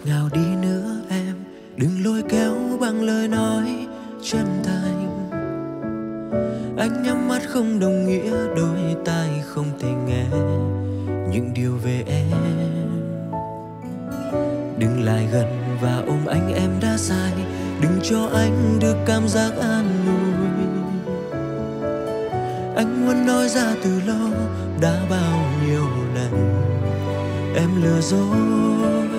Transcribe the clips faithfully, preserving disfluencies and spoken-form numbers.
ngào đi nữa em, đừng lôi kéo bằng lời nói chân thành. Anh nhắm mắt không đồng nghĩa đôi tai không thể nghe những điều về em. Đừng lại gần và ôm anh, em đã sai. Đừng cho anh được cảm giác an ủi. Anh muốn nói ra từ lâu, đã bao nhiêu lần em lừa dối.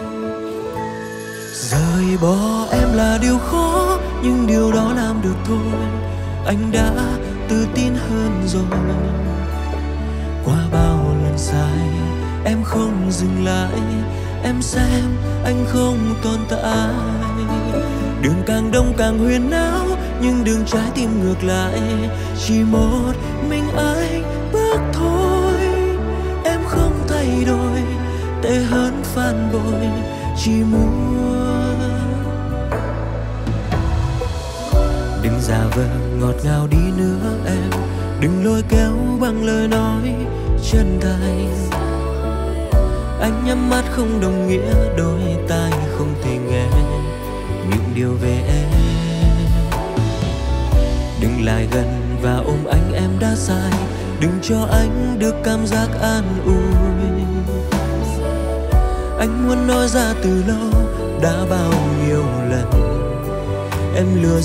Rời bỏ em là điều khó, nhưng điều đó làm được thôi. Anh đã tự tin hơn rồi. Qua bao lần sai, em không dừng lại. Em xem anh không tồn tại. Đường càng đông càng huyền áo, nhưng đường trái tim ngược lại. Chỉ một mình anh bước thôi. Em không thay đổi, tệ hơn phản bội. Chỉ muốn đừng giả vờ ngọt ngào đi nữa em, đừng lôi kéo bằng lời nói chân thành. Anh nhắm mắt không đồng nghĩa đôi tai không thể nghe những điều về em. Đừng lại gần và ôm anh, em đã sai. Đừng cho anh được cảm giác an ủi. Anh muốn nói ra từ lâu, đã bao nhiêu lần em lừa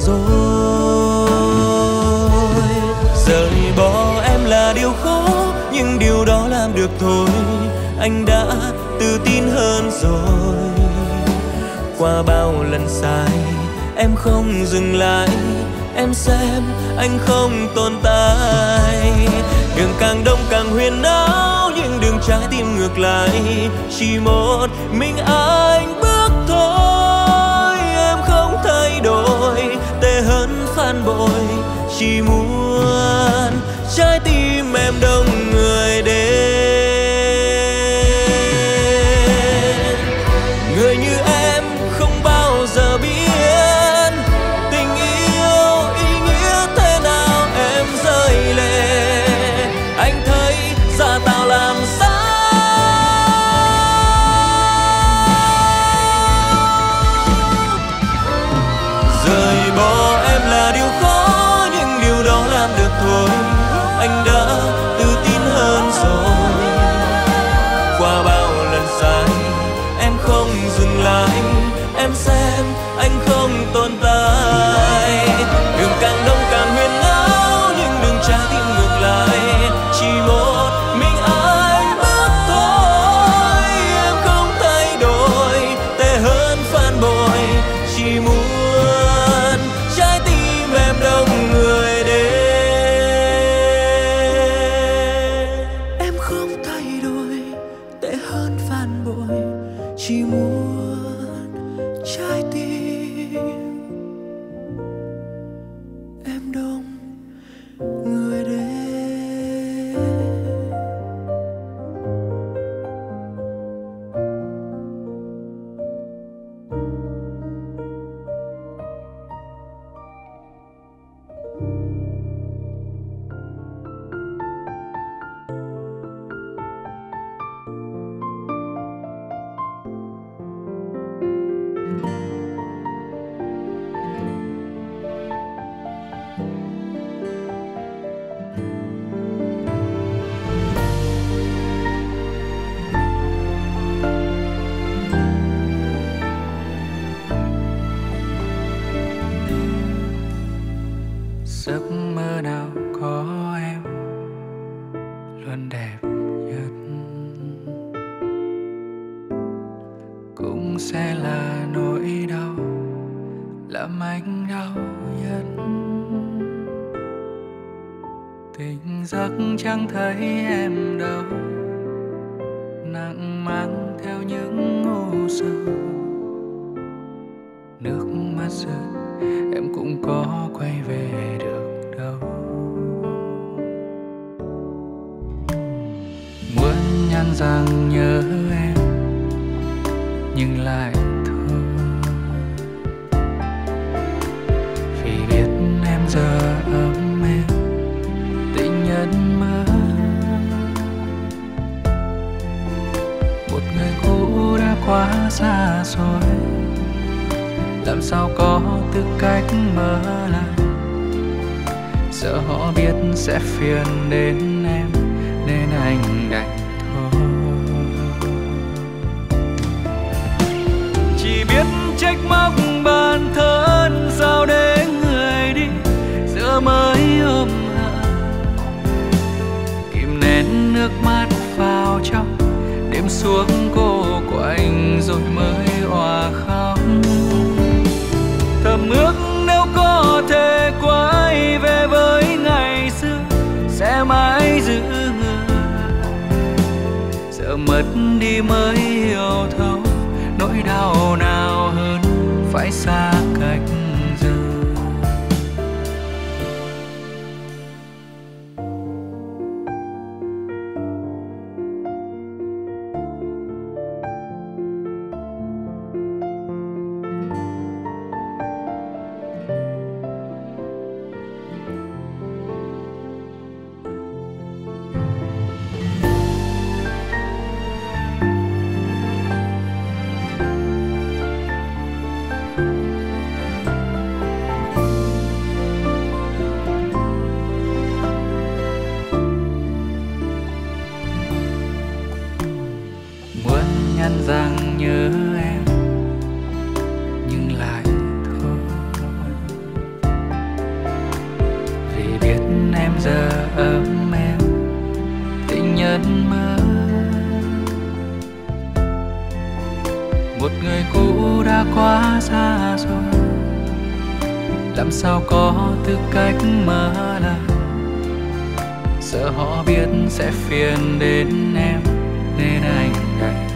dối. Rời bỏ em là điều khó, nhưng điều đó làm được thôi. Anh đã tự tin hơn rồi. Qua bao lần sai, em không dừng lại. Em xem anh không tồn tại. Đường càng đông càng huyền áo, nhưng đường trái tim ngược lại. Chỉ một mình anh bước thôi. Em không thay đổi, tệ hơn phản bội. Chỉ muốn trái tim em đông người đến. Người như em không bao giờ biết tình yêu ý nghĩa thế nào. Em rơi lệ, anh thấy giả tạo làm sao. Rời bỏ em là điều khó, nhưng điều đó làm được thôi. Anh đã tự tin hơn rồi. Qua bao lần sai, em không dừng lại. Em xem anh không tồn tại. Đường càng đông càng huyền áo, nhưng đường trái tim ngược lại. Chỉ một mình anh bước thôi. Em không thay đổi, tệ hơn phản bội. Chỉ muốn trái tim em đông người đến. Em không thay đổi, tệ hơn phản bội. Chỉ muốn trái tim em đông người đến. Giấc mơ nào có em luôn đẹp nhất, cũng sẽ là nỗi đau làm anh đau nhất. Tỉnh giấc chẳng thấy em đâu, nặng mang theo những u sầu. Nước mắt rơi em cũng có quay về được đâu. Muốn nhắn rằng nhớ em nhưng lại thôi, vì biết em giờ ấm êm tình nhân mơ. Một người cũ đã quá xa xôi, làm sao có tư cách mở lời. Sợ họ biết sẽ phiền đến em nên anh đành thôi. Chỉ biết trách móc bản thân, sao để người đi giờ mới ôm hận. Kìm nén nước mắt vào trong, đêm xuống cô quạnh rồi mới òa khóc. Thầm ước nếu có thể quay về với ngày xưa sẽ mãi giữ người. Giờ mất đi mới hiểu thấu nỗi đau nào hơn phải xa cách giờ. Rằng nhớ em nhưng lại thôi, vì biết em giờ ấm em tình nhân mơ. Một người cũ đã quá xa rồi, làm sao có tư cách mở lời. Sợ họ biết sẽ phiền đến em nên anh đành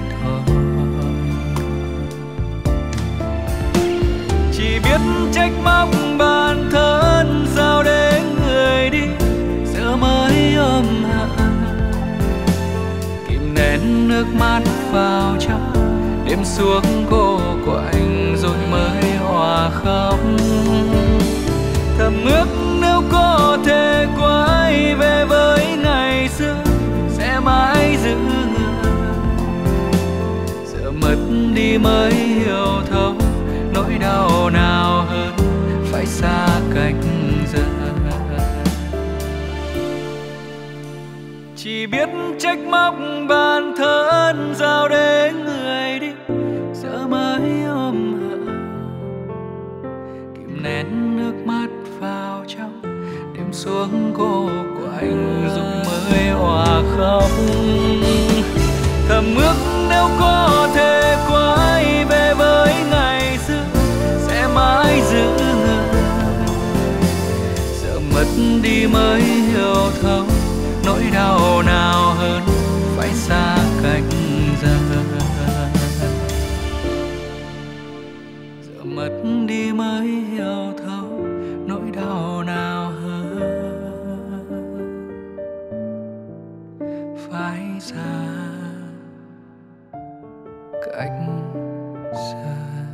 chỉ biết trách móc bản thân, sao để người đi giờ mới ôm hận. Kìm nén nước mắt vào trong, đêm xuống cô quạnh rồi mới òa khóc. Thầm ước nếu có thể quay về với ngày xưa sẽ mãi giữ người. Giờ mất đi mới hiểu thấu nỗi đau nào hơn phải xa cách giờ. Chỉ biết trách móc bản thân, sao để người đi giờ mới ôm hận. Kìm nén nước mắt vào trong, đêm xuống cô quạnh rồi mới òa khóc. Thầm ước nếu có thể quay về với ngày xưa sẽ mãi giữ người. Giờ mất đi mới hiểu thấu nỗi đau nào hơn phải xa cách giờ. Giờ mất đi mới hiểu thấu nỗi đau nào hơn phải xa cách xa.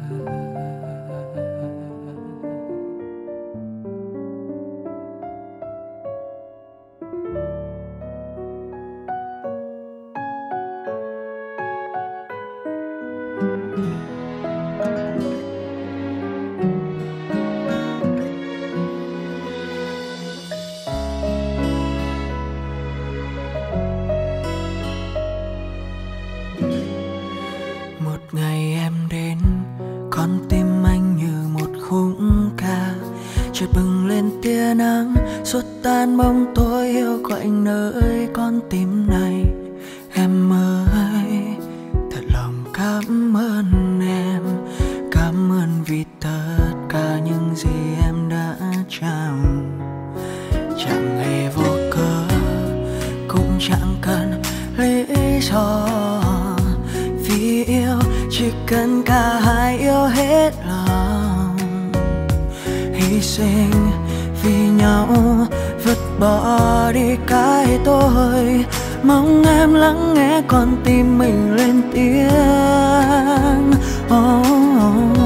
Suốt tan bóng tối yêu quạnh nơi con tim này. Em ơi, thật lòng cảm ơn em. Cảm ơn vì tất cả những gì em đã trao. Chẳng hề vô cớ, cũng chẳng cần lý do. Vì yêu chỉ cần cả hai yêu hết lòng. Hy sinh vì nhau, vứt bỏ đi cái tôi. Mong em lắng nghe con tim mình lên tiếng. Oh, oh.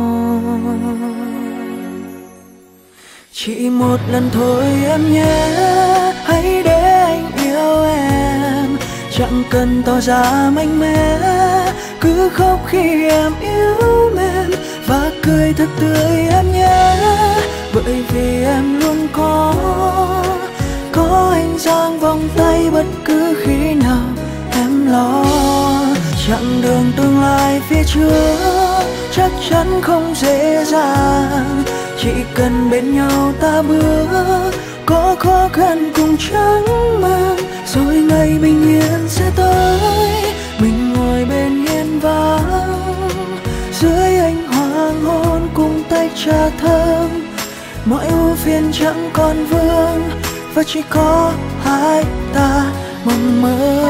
Chỉ một lần thôi em nhé, hãy để anh yêu em. Chẳng cần tỏ ra mạnh mẽ, cứ khóc khi em yếu mềm và cười thật tươi em nhé. Bởi vì em luôn có có anh dang vòng tay bất cứ khi nào em lo. Chặng đường tương lai phía trước chắc chắn không dễ dàng, chỉ cần bên nhau ta bước, có khó khăn cùng chẳng mang, rồi ngày bình yên sẽ tới. Mình ngồi bên hiên vắng dưới ánh hoàng hôn cùng tách trà thơm, mọi ưu phiền chẳng còn vương và chỉ có hai ta mộng mơ.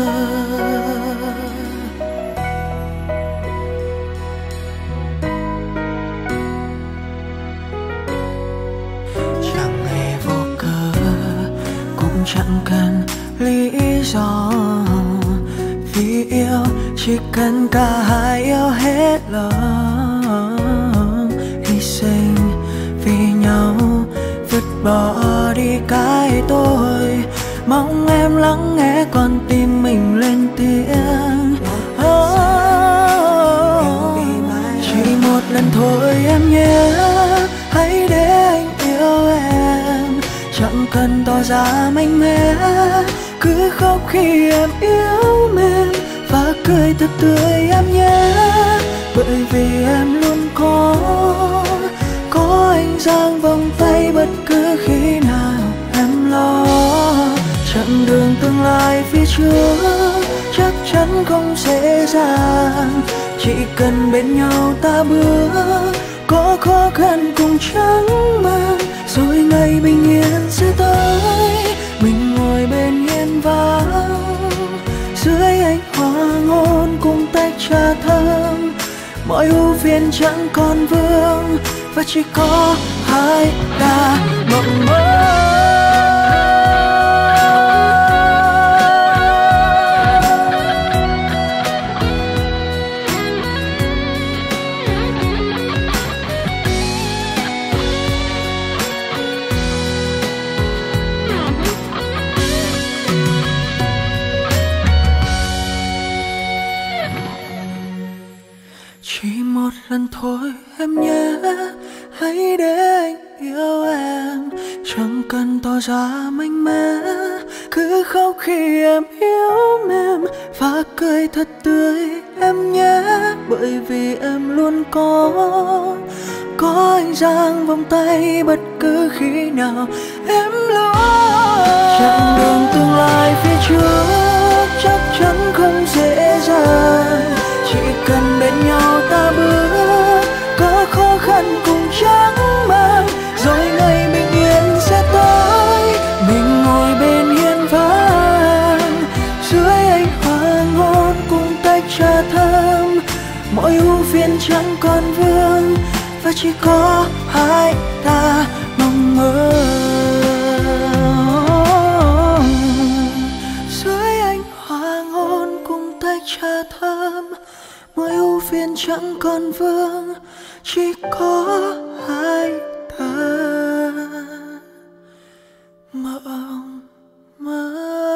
Chẳng hề vô cớ, cũng chẳng cần lý do, vì yêu chỉ cần cả hai yêu hết lòng, hy sinh vì nhau, vứt bỏ đi cái tôi. Mong em lắng nghe con tim mình lên tiếng. Oh, chỉ một lần thôi em nhé, hãy để anh yêu em, chẳng cần tỏ ra mạnh mẽ, cứ khóc khi em yếu mềm và cười thật tươi em nhé. Bởi vì em luôn có có anh dang vòng tay bất cứ khi nào em lo. Chặng đường tương lai phía trước chắc chắn không dễ dàng, chỉ cần bên nhau ta bước, có khó khăn cùng chẳng mang, rồi ngày bình yên sẽ tới. Mình ngồi bên hiên vắng dưới ánh hoàng hôn cùng tách trà thơm, mọi ưu phiền chẳng còn vương và chỉ có hai ta mộng mơ. Chỉ một lần thôi em nhé, hãy để anh yêu em, chẳng cần tỏ ra mạnh mẽ, cứ khóc khi em yếu mềm và cười thật tươi em nhé. Bởi vì em luôn có có anh dang vòng tay bất cứ khi nào em lo. Chặng đường tương lai phía trước chắc chắn không dễ dàng, chỉ cần bên nhau ta bước, có khó khăn cùng chẳng mang, rồi ngày bình yên sẽ tới. Mình ngồi bên hiên vắng dưới ánh hoàng hôn cùng tách trà thơm, mọi ưu phiền chẳng còn vương và chỉ có hai ta mong mơ. Dưới ánh hoàng hôn cùng tách trà thơm, mọi ưu phiền chẳng còn vương, chỉ có hai ta mộng mơ.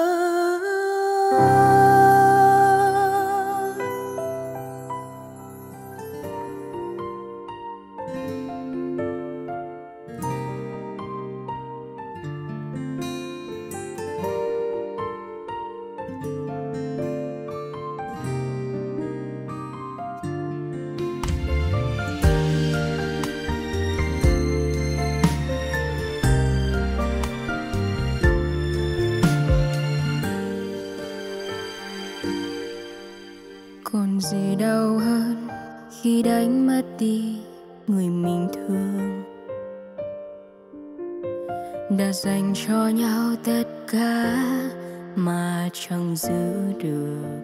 Còn gì đau hơn khi đánh mất đi người mình thương, đã dành cho nhau tất cả mà chẳng giữ được.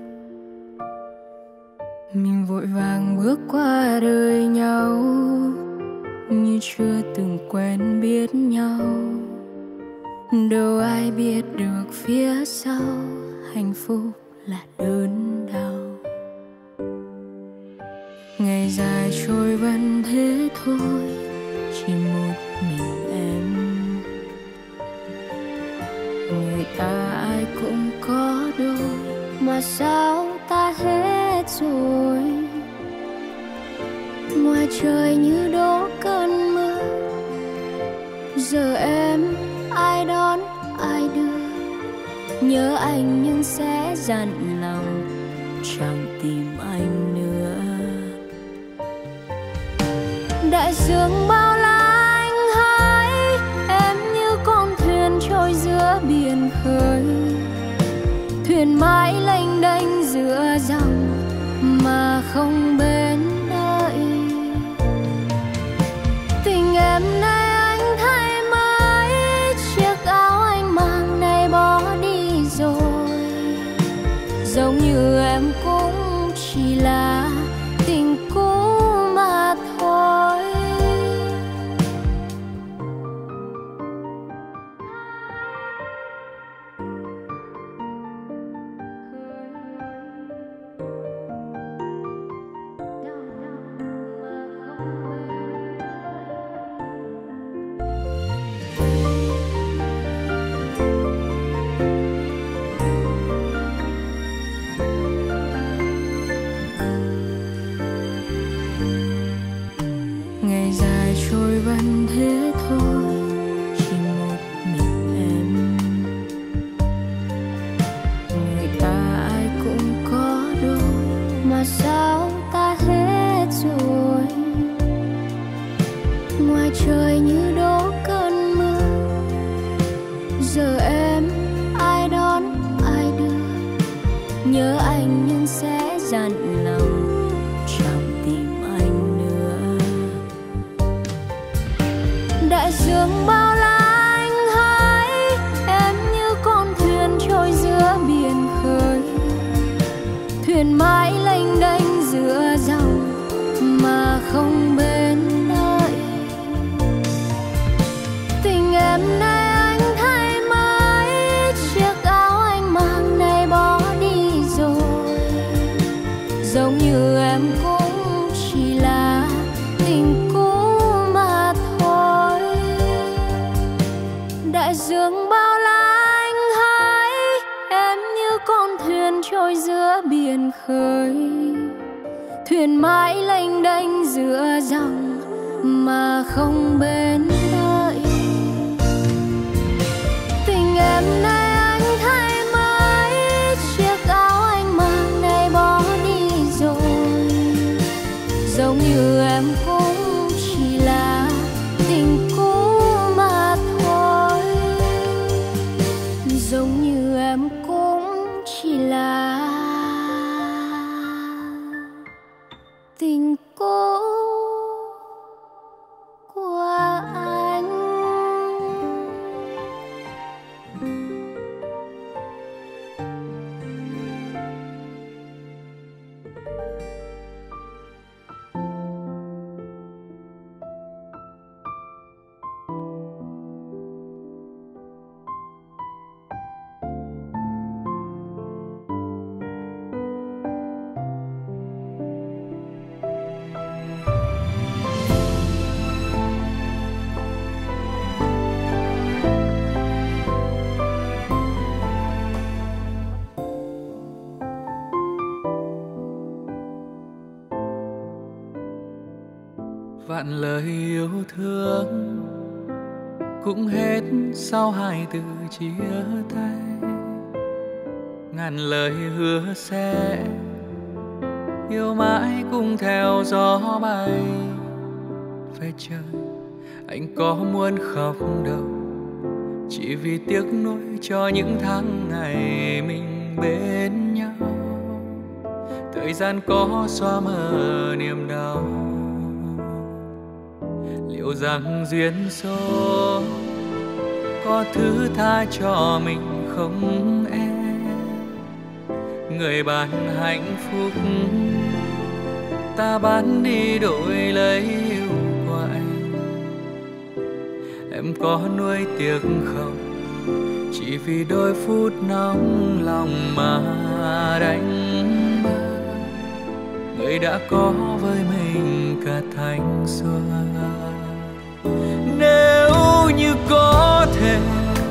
Mình vội vàng bước qua đời nhau như chưa từng quen biết nhau, đâu ai biết được phía sau hạnh phúc là đớn đau. Ngày dài trôi vẫn thế thôi, chỉ một mình em. Người ta ai cũng có đôi, mà sao ta hết rồi. Ngoài trời như đổ cơn mưa, giờ em ai đón ai đưa. Nhớ anh nhưng sẽ dặn lòng chẳng tìm anh nữa. Đại dương bao la anh hãi, em như con thuyền trôi giữa biển khơi. Thuyền mãi lênh đênh giữa dòng mà không bến đợi. Tình em nay anh thay mới, chiếc áo anh mang nay bỏ đi rồi. Giống như em cũng chỉ là tình cũ mà thôi. Ngày dài trôi vẫn thế thôi, chỉ một mình em. Người ta ai cũng có đôi, mà sao ta hết rồi. Ngoài trời như đổ cơn mưa, giờ em ai đón ai đưa. Nhớ anh nhưng sẽ dặn lòng chẳng tìm anh nữa. Đại dương bao la anh hãi, em như con thuyền trôi giữa biển khơi. Thuyền mãi lênh đênh giữa dòng mà không bến đợi. Tình em nay anh thay mới, chiếc áo anh mang nay bỏ đi rồi. Giống như em cũng chỉ là tình cũ mà thôi. Đại dương bao la anh hãi, em như con thuyền trôi giữa biển khơi. Thuyền mãi lênh đênh giữa dòng mà không bến đợi. Tình em nay anh thay mới, chiếc áo anh mang nay bỏ đi rồi. Giống như em cũng chỉ là tình cũ mà thôi. Giống như em cũng chỉ là tình cũ của anh. Vạn lời yêu thương cũng hết sau hai từ chia tay. Ngàn lời hứa sẽ yêu mãi cùng theo gió bay. Về trời anh có muốn khóc đâu, chỉ vì tiếc nuối cho những tháng ngày mình bên nhau. Thời gian có xóa mờ niềm đau, liệu rằng duyên số có thứ tha cho mình không em? Người ban hạnh phúc ta bán đi đổi lấy yêu của anh. Em có nuối tiếc không, chỉ vì đôi phút nóng lòng mà đánh mất người đã có với mình cả thanh xuân. Nếu như có thể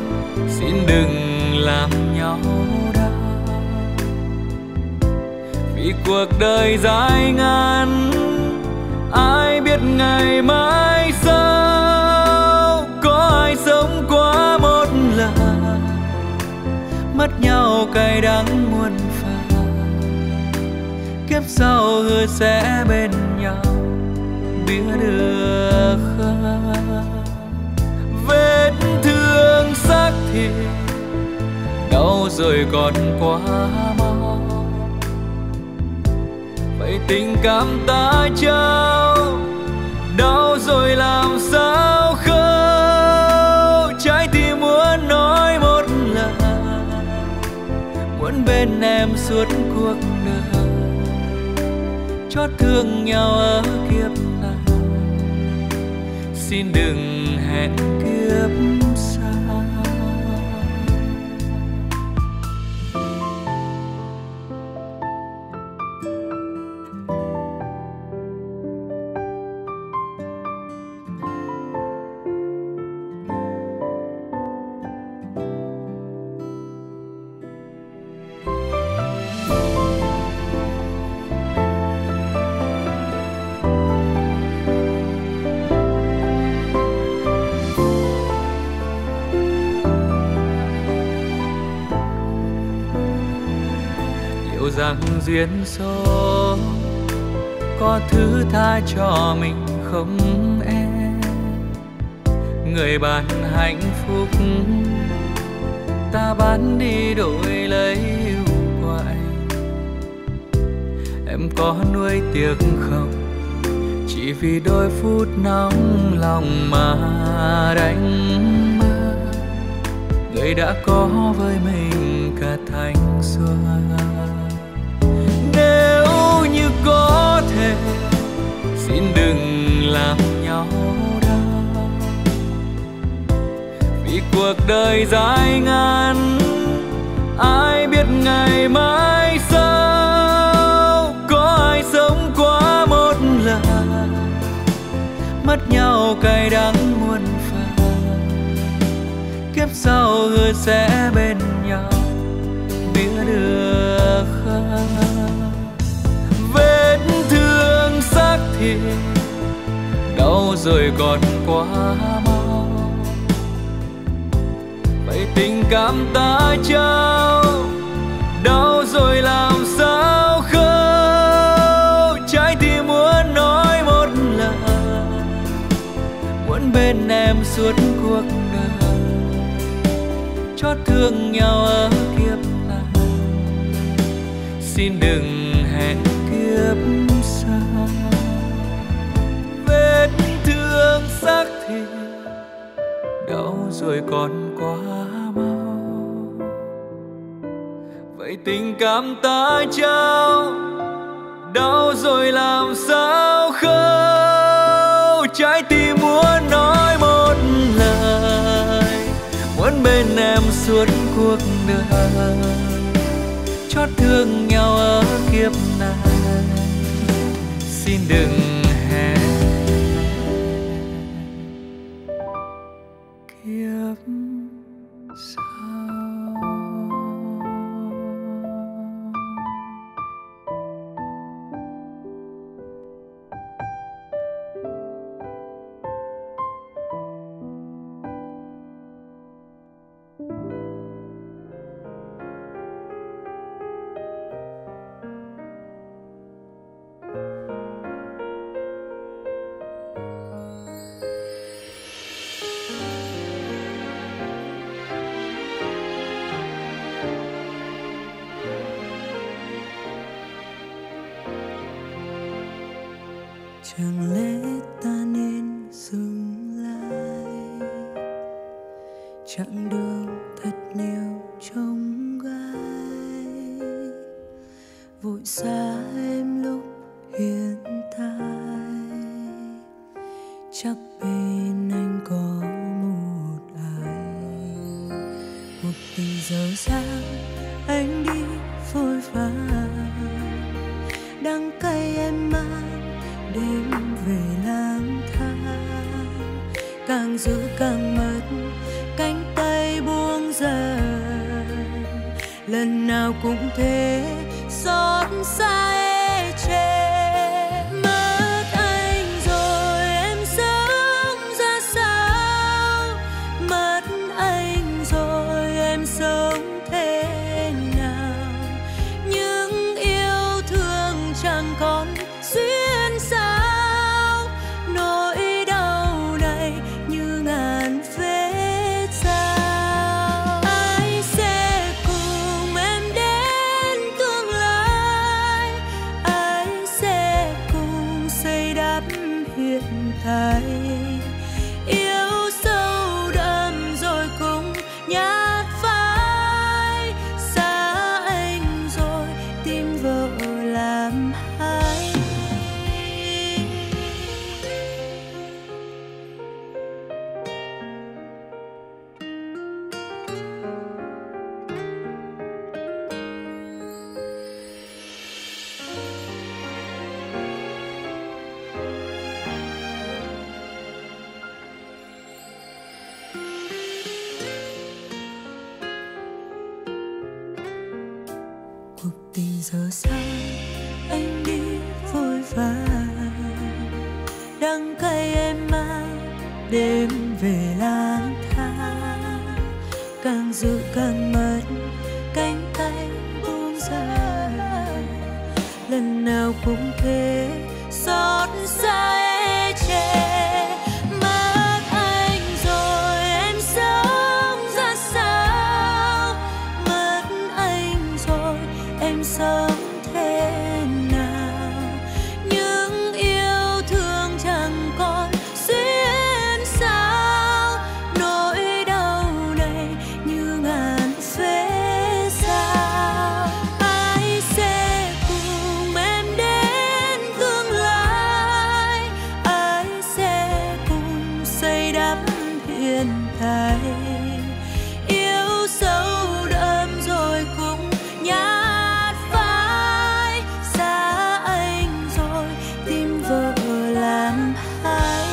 xin đừng làm nhau đau, vì cuộc đời dài ngắn, ai biết ngày mai sau. Có ai sống quá một lần, mất nhau cay đắng muôn phần. Kiếp sau hứa sẽ bên nhau, biết được không? Vết thương xác thịt đau rồi còn quá mau, vậy tình cảm ta trao đau rồi làm sao khâu. Trái tim muốn nói một lần, muốn bên em suốt cuộc đời, chót thương nhau ở kiếp này, xin đừng hẹn kiếp sau. Rằng duyên số có thứ tha cho mình không em, người bạn hạnh phúc ta bán đi đổi lấy yêu của anh. Em có nuối tiếc không, chỉ vì đôi phút nóng lòng mà đánh mất người đã có với mình cả thanh xuân. Nếu như có thể xin đừng làm nhau đau, vì cuộc đời dài ngắn, ai biết ngày mai sau. Có ai sống quá một lần, mất nhau cay đắng muôn phần. Kiếp sau hứa sẽ bên nhau, biết được không? Vết thương xác thịt đau rồi còn quá mau, vậy tình cảm ta trao đau rồi làm sao khâu. Trái tim muốn nói một lần, muốn bên em suốt cuộc đời, chót thương nhau ở kiếp này, xin đừng hẹn kiếp sau. Vết thương xác thịt đau rồi còn quá mau, vậy tình cảm ta trao đau rồi làm sao khâu. Trái tim muốn nói một lời, muốn bên em suốt cuộc đời, chót thương nhau ở kiếp này, xin đừng hẹn kiếp sau. Chẳng lẽ ta nên dừng lại, chặng đường thật nhiều trông gai, vội xa em lúc hiện tại. Chắc bên anh có một ai, một tình dở dang anh đi vội vàng, đắng cay em mang đêm về lang thang, càng giữ càng mất cánh tay buông dần. Lần nào cũng thế xót xa giờ sao anh đi vội vã, đắng cay em mang đêm về lang thang, càng giữ càng mất cánh tay buông dài, lần nào cũng thế xót xa ê chề. Mất anh rồi em sống ra sao, mất anh rồi em sống thế nào, những yêu thương chẳng còn xuyên sao, nỗi đau này như ngàn vết dao. Ai sẽ cùng em đến tương lai, ai sẽ cùng xây đắp hiện tại, yêu sâu đậm rồi cũng nhạt phai, xa anh rồi tìm vợ làm hay.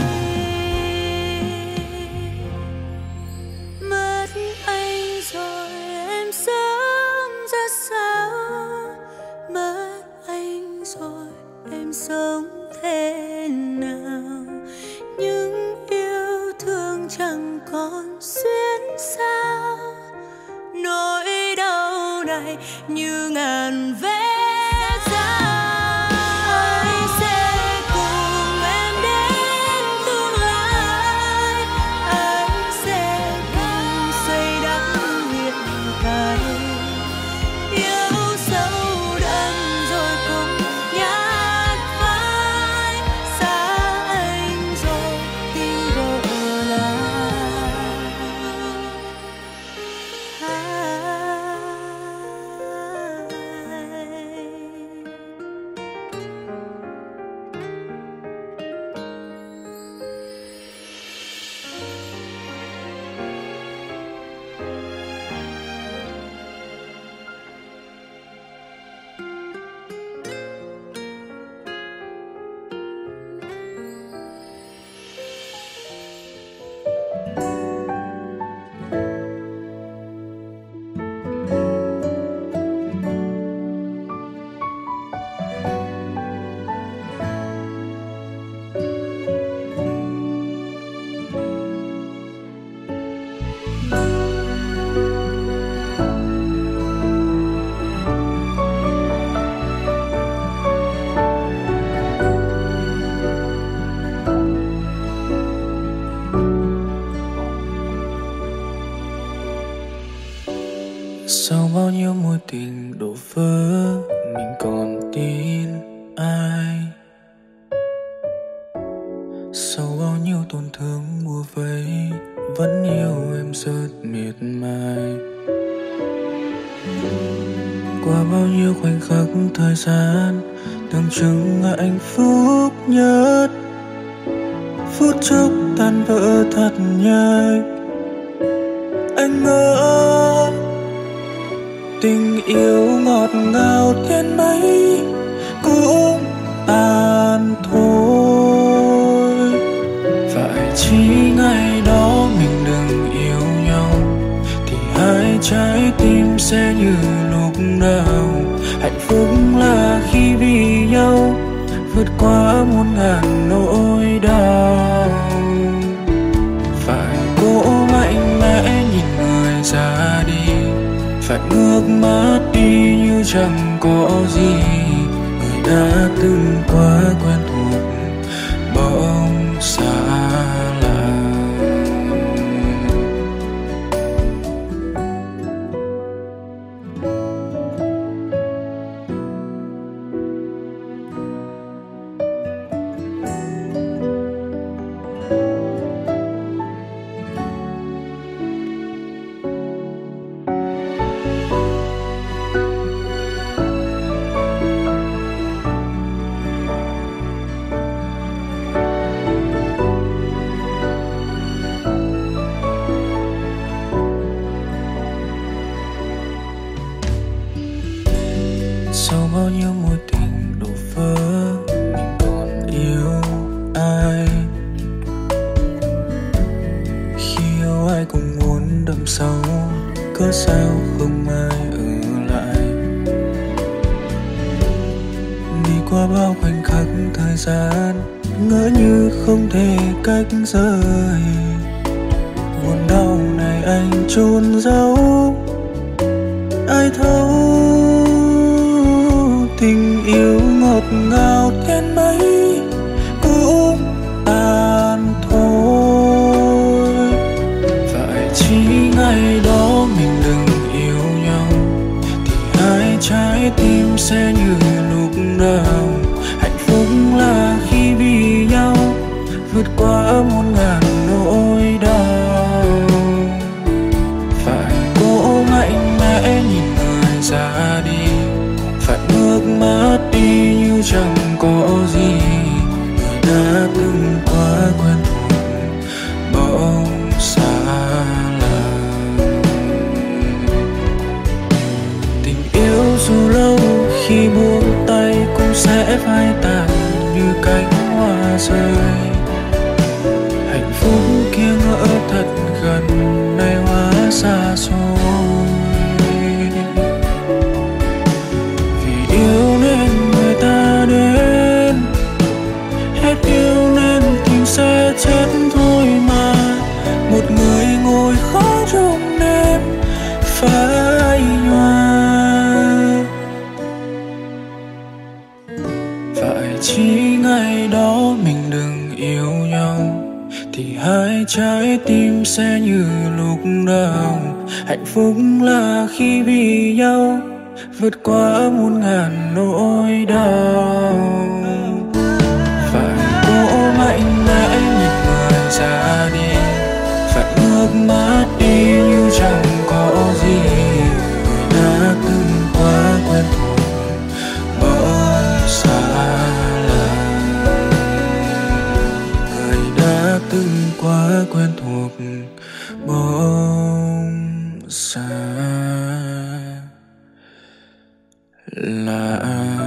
Mất anh rồi em sống ra sao, mất anh rồi em sống thế nào, những yêu thương chẳng còn xuyên sao, nỗi đau này như ngàn vết dao. Ai sẽ cùng em đến tương lai, ai sẽ cùng xây đắp hiện tại, yêu sâu đậm rồi cũng nhạt phai, xa anh rồi tìm vợ lại. Sau bao nhiêu mối tình đổ vỡ, mình còn tin ai? Sau bao nhiêu tổn thương mua vây, vẫn yêu em rất miệt mài. Qua bao nhiêu khoảnh khắc thời gian, tưởng chừng là hạnh phúc nhất, phút chốc tan vỡ thật nhanh. Anh ngỡ tình yêu ngọt ngào đến mấy cũng tàn thôi. Phải chỉ ngày đó mình đừng yêu nhau, thì hai trái tim sẽ như lúc nào. Hạnh phúc là khi vì nhau vượt qua muôn ngàn nỗi đau. Phải cố mạnh mẽ nhìn người ra đi, phải ngước mắt đi như chẳng có gì. Người đã từng quá quen thuộc bỗng xa lạ. Sau bao nhiêu mối tình đổ vỡ, mình còn yêu ai? Khi yêu ai cũng muốn đâm sâu, cớ sao không ai ở lại? qua bao khoảnh khắc thời gian, ngỡ như không thể cách rời. Buồn đau này anh chôn giấu, ai thấu tình yêu ngọt ngào đến mấy cũng tàn thôi. Phải chỉ ngày đó mình đừng yêu nhau thì hai trái tim sẽ như lúc nào. Hạnh phúc là khi vì nhau vượt qua muôn ngàn nỗi đau. Phải cố mạnh mẽ nhìn người ra đi, phải bước mắt đi như chẳng có gì. Người đã từng quá quen thuộc bỗng xa lạ. Tình yêu dù lâu khi buông tay cũng sẽ phai tàn như cánh hoa rơi. Hạnh phúc kia ngỡ thật gần, nay hóa xa xôi. Vì yêu nên người ta đến, hết yêu nên tình sẽ chết thôi mà. Một người ngồi khóc trong đêm phai nhòa. Phải chỉ ngày đó mình đừng yêu nhau thì hai trái tim sẽ như lúc đầu. Hạnh phúc là khi vì nhau vượt qua muôn ngàn nỗi đau. Phải cố mạnh mẽ nhìn người ra đi, phải ngước mắt đi như chẳng có gì. Người đã từng quá quen thuộc bỗng xa lạ. Người đã từng quá quen thuộc bỗng xa lạ.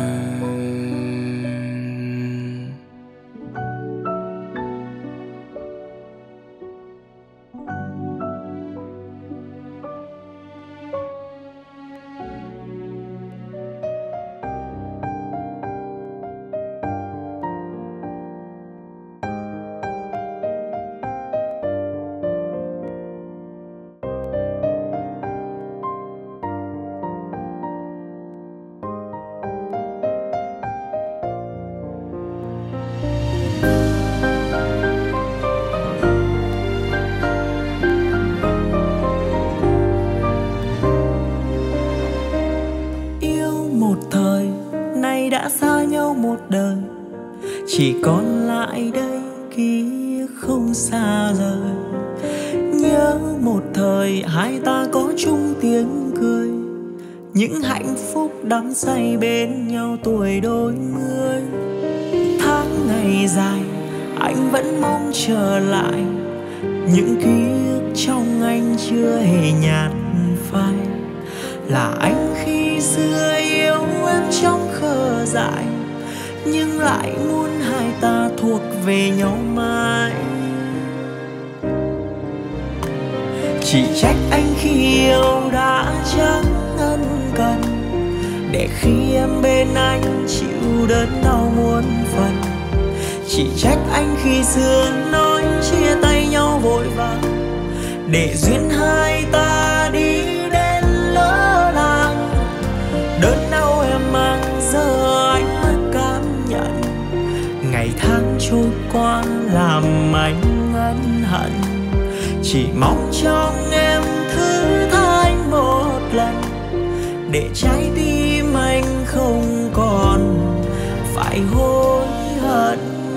Chỉ còn lại đây ký không xa rời. Nhớ một thời hai ta có chung tiếng cười, những hạnh phúc đắm say bên nhau tuổi đôi mươi. Tháng ngày dài anh vẫn mong trở lại, những ký ức trong anh chưa hề nhạt phai. Là anh khi xưa yêu em trong khờ dại, nhưng lại muốn hai ta thuộc về nhau mãi. Chỉ trách anh khi yêu đã chẳng ân cần, để khi em bên anh chịu đớn đau muôn phần. Chỉ trách anh khi xưa nói chia tay nhau vội vàng, để duyên hai ta đi đến lỡ làng. Đớn đau em mang giờ anh mất cảm nhận, ngày tháng trôi qua làm anh ân hận. Chỉ mong trong em thứ tha anh một lần, để trái tim anh không còn phải hối hận.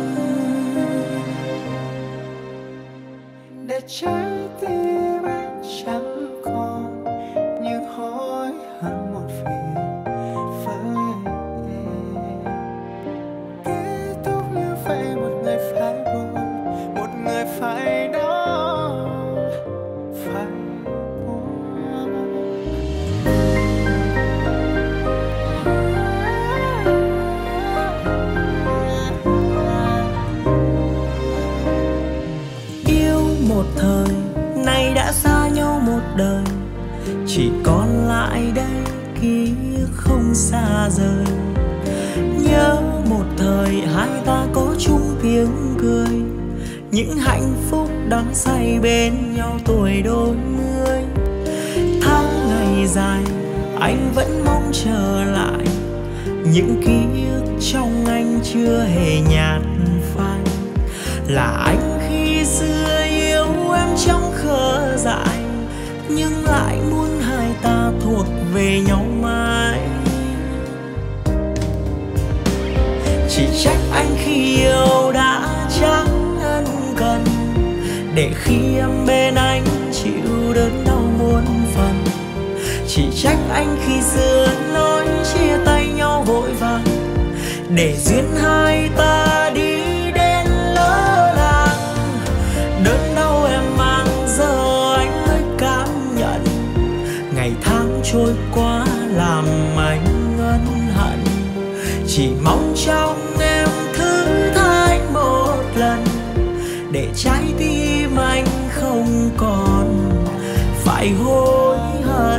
Để trái tim anh chẳng còn những hối hận một vì phải kết thúc như vậy. Một người phải buồn, một người phải đau, phải buồn. Yêu một thời nay đã xa nhau một đời, chỉ còn lại đây ký ức không xa rời. Nhớ một thời hai ta có chung tiếng cười, những hạnh phúc đắm say bên nhau tuổi đôi mươi. Tháng ngày dài anh vẫn mong trở lại, những ký ức trong anh chưa hề nhạt phai. Là anh khi xưa yêu em trong khờ dại, nhưng lại muốn hai ta thuộc về nhau mãi. Chỉ trách anh khi yêu đã chẳng ân cần, để khi em bên anh chịu đớn đau muôn phần. Chỉ trách anh khi xưa nói chia tay nhau vội vàng, để duyên hai ta đi đến lỡ làng. Đớn đau em mang giờ anh mới cảm nhận, ngày tháng trôi qua làm anh ân hận. Chỉ mong trong em thứ tha anh một lần, để trái tim anh không còn phải hối hận.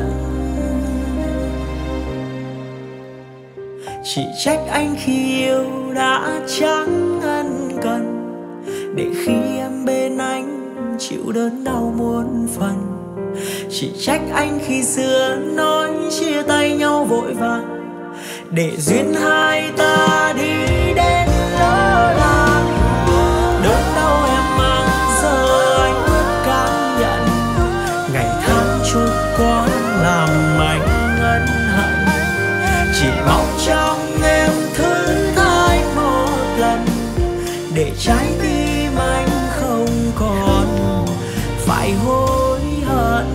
Chỉ trách anh khi yêu đã chẳng ân cần, để khi em bên anh chịu đớn đau muôn phần. Chỉ trách anh khi xưa nói chia tay nhau vội vàng, để duyên hai ta đi đến lỡ làng. Đớn đau em mang giờ anh mới cảm nhận, ngày tháng trôi qua làm anh ân hận. Chỉ mong trong em thứ tha anh một lần, để trái tim anh không còn phải hối hận.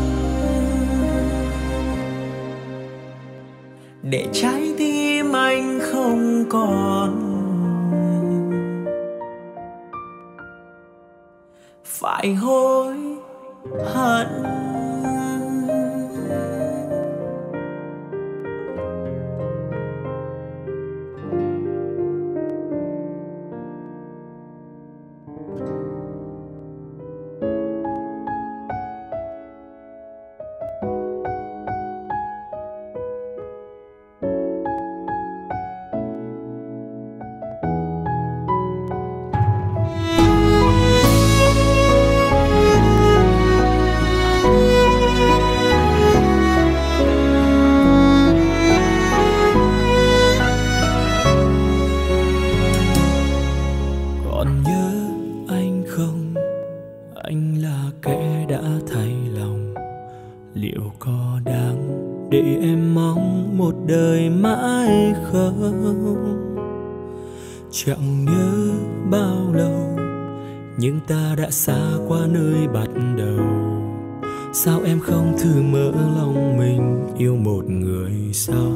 Để trái tim anh không còn phải hối hận. Chẳng nhớ bao lâu, nhưng ta đã xa qua nơi bắt đầu. Sao em không thử mở lòng mình yêu một người sau?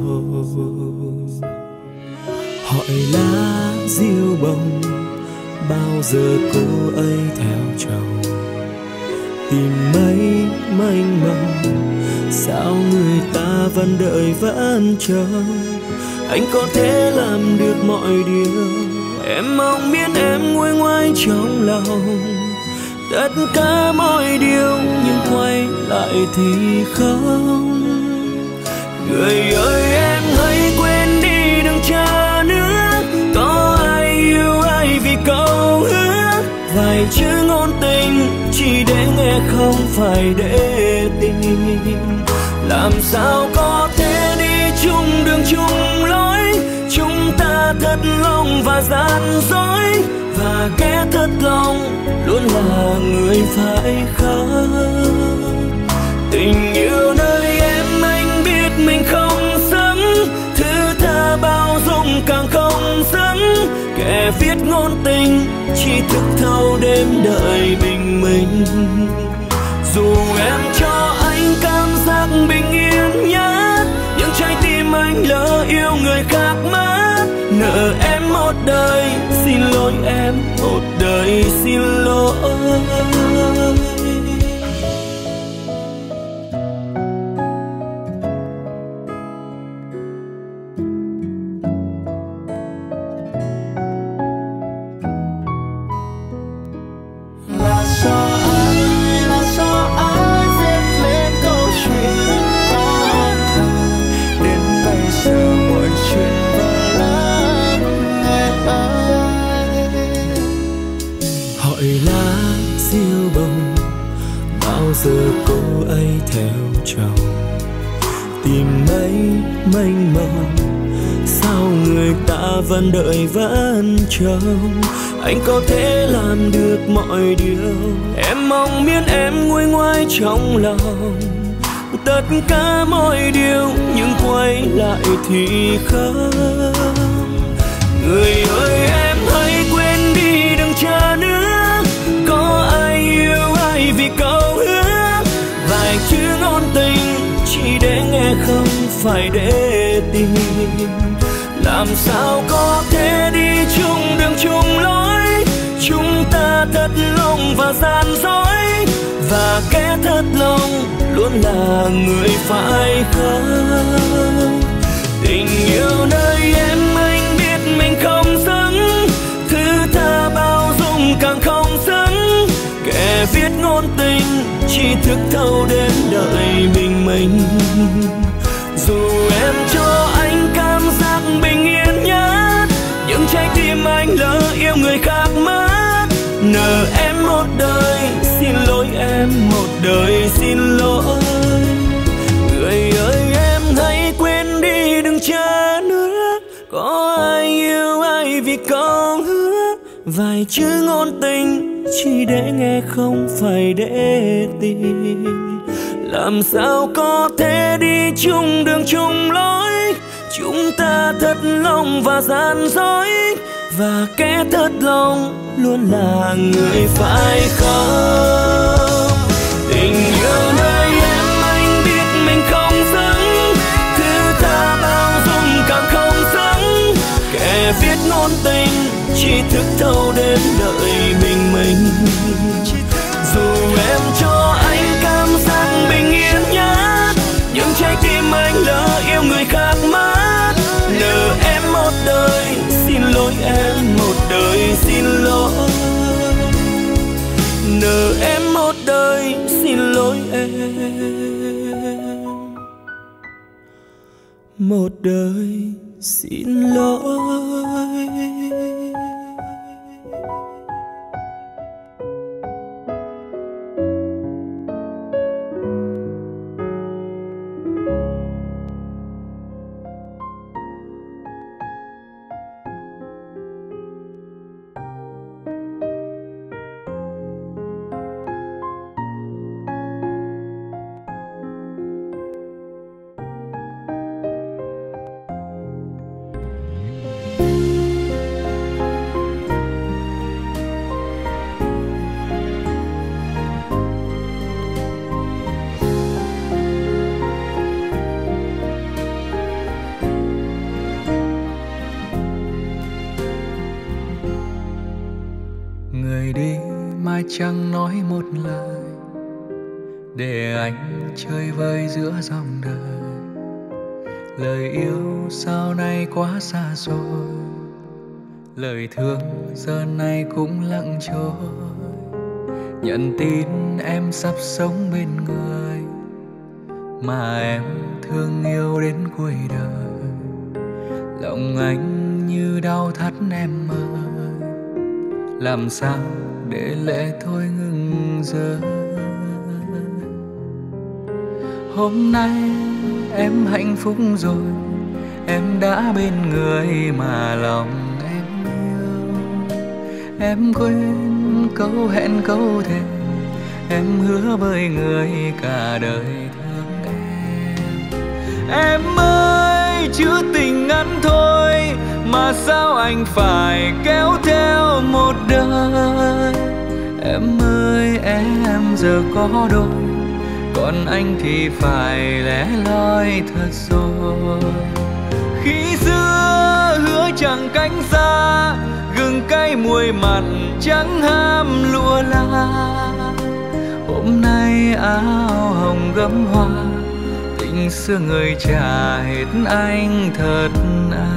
Hỏi lá diêu bông, bao giờ cô ấy theo chồng? Tìm mấy mênh mông, sao người ta vẫn đợi vẫn chờ? Anh có thể làm được mọi điều, em mong biết em nguôi ngoai trong lòng tất cả mọi điều, nhưng quay lại thì không. Người ơi em hãy quên đi đừng chờ nữa, có ai yêu ai vì câu hứa. Vài chữ ngôn tình chỉ để nghe không phải để tin. Làm sao có thể đi chung đường chung lối, chúng ta thật lòng và gian dối, và kẻ thật lòng luôn là người phải khóc. Tình yêu nơi em anh biết mình không xứng, thứ tha bao dung càng không xứng. Kẻ viết ngôn tình chỉ thức thâu đêm đợi bình minh. Dù em cho anh cảm giác bình yên nhất, nhưng trái tim anh lỡ yêu người khác mất. Nợ em một đời, xin lỗi em một đời xin lỗi. Chuyện vỡ lắm giờ cô ấy theo chồng tìm mấy mênh mông, sao người ta vẫn đợi vẫn chờ. Anh có thể làm được mọi điều, em mong biết em nguôi ngoai trong lòng tất cả mọi điều, nhưng quay lại thì không. Người ơi em hãy quên đi đừng chờ nữa, có ai yêu ai vì câu hứa, vài chữ ngôn tình chỉ để nghe không phải để tìm. Làm sao có thể đi chung đường chung lối, chúng ta thật lòng và gian dối, và kẻ thật lòng luôn là người phải không. Tình yêu nơi em anh biết mình không xứng, thứ tha bao dung càng không xứng. Kẻ viết ngôn tình chỉ thức thâu đến đợi bình minh. Dù em cho anh cảm giác bình yên nhất, nhưng trái tim anh lỡ yêu người khác mất. Nợ em một đời, xin lỗi em một đời xin lỗi. Người ơi em hãy quên đi đừng chờ nữa, có ai yêu ai vì câu hứa, vài chữ ngôn tình chỉ để nghe không phải để tìm. Làm sao có thể đi chung đường chung lối, chúng ta thật lòng và gian dối, và kẻ thật lòng luôn là người phải không. Tình yêu nơi em anh biết mình không xứng, thứ tha bao dung càng không xứng. Kẻ viết ngôn tình chỉ thức thâu đến đợi bình minh. Dù em cho anh cảm giác bình yên nhất, nhưng trái tim anh lỡ yêu người khác mất. Nợ em một đời, xin lỗi em một đời xin lỗi. Nợ em một đời, xin lỗi em một đời xin lỗi. Người đi mai chẳng nói một lời, để anh chơi vơi giữa dòng đời. Lời yêu sau này quá xa xôi, lời thương giờ này cũng lặng trôi. Nhận tin em sắp sống bên người mà em thương yêu đến cuối đời. Lòng anh như đau thắt em ơi, làm sao để lệ thôi ngừng rơi. Hôm nay em hạnh phúc rồi, em đã bên người mà lòng em yêu. Em quên câu hẹn câu thề, em hứa với người cả đời thương em. Em ơi chữ tình ngắn thôi mà sao anh phải kéo theo một đời. Em ơi em giờ có đôi, còn anh thì phải lẻ loi thật rồi. Khi xưa hứa chẳng cánh xa, gừng cay muối mặn chẳng ham lụa la. Hôm nay áo hồng gấm hoa, tình xưa người trả hết anh thật à.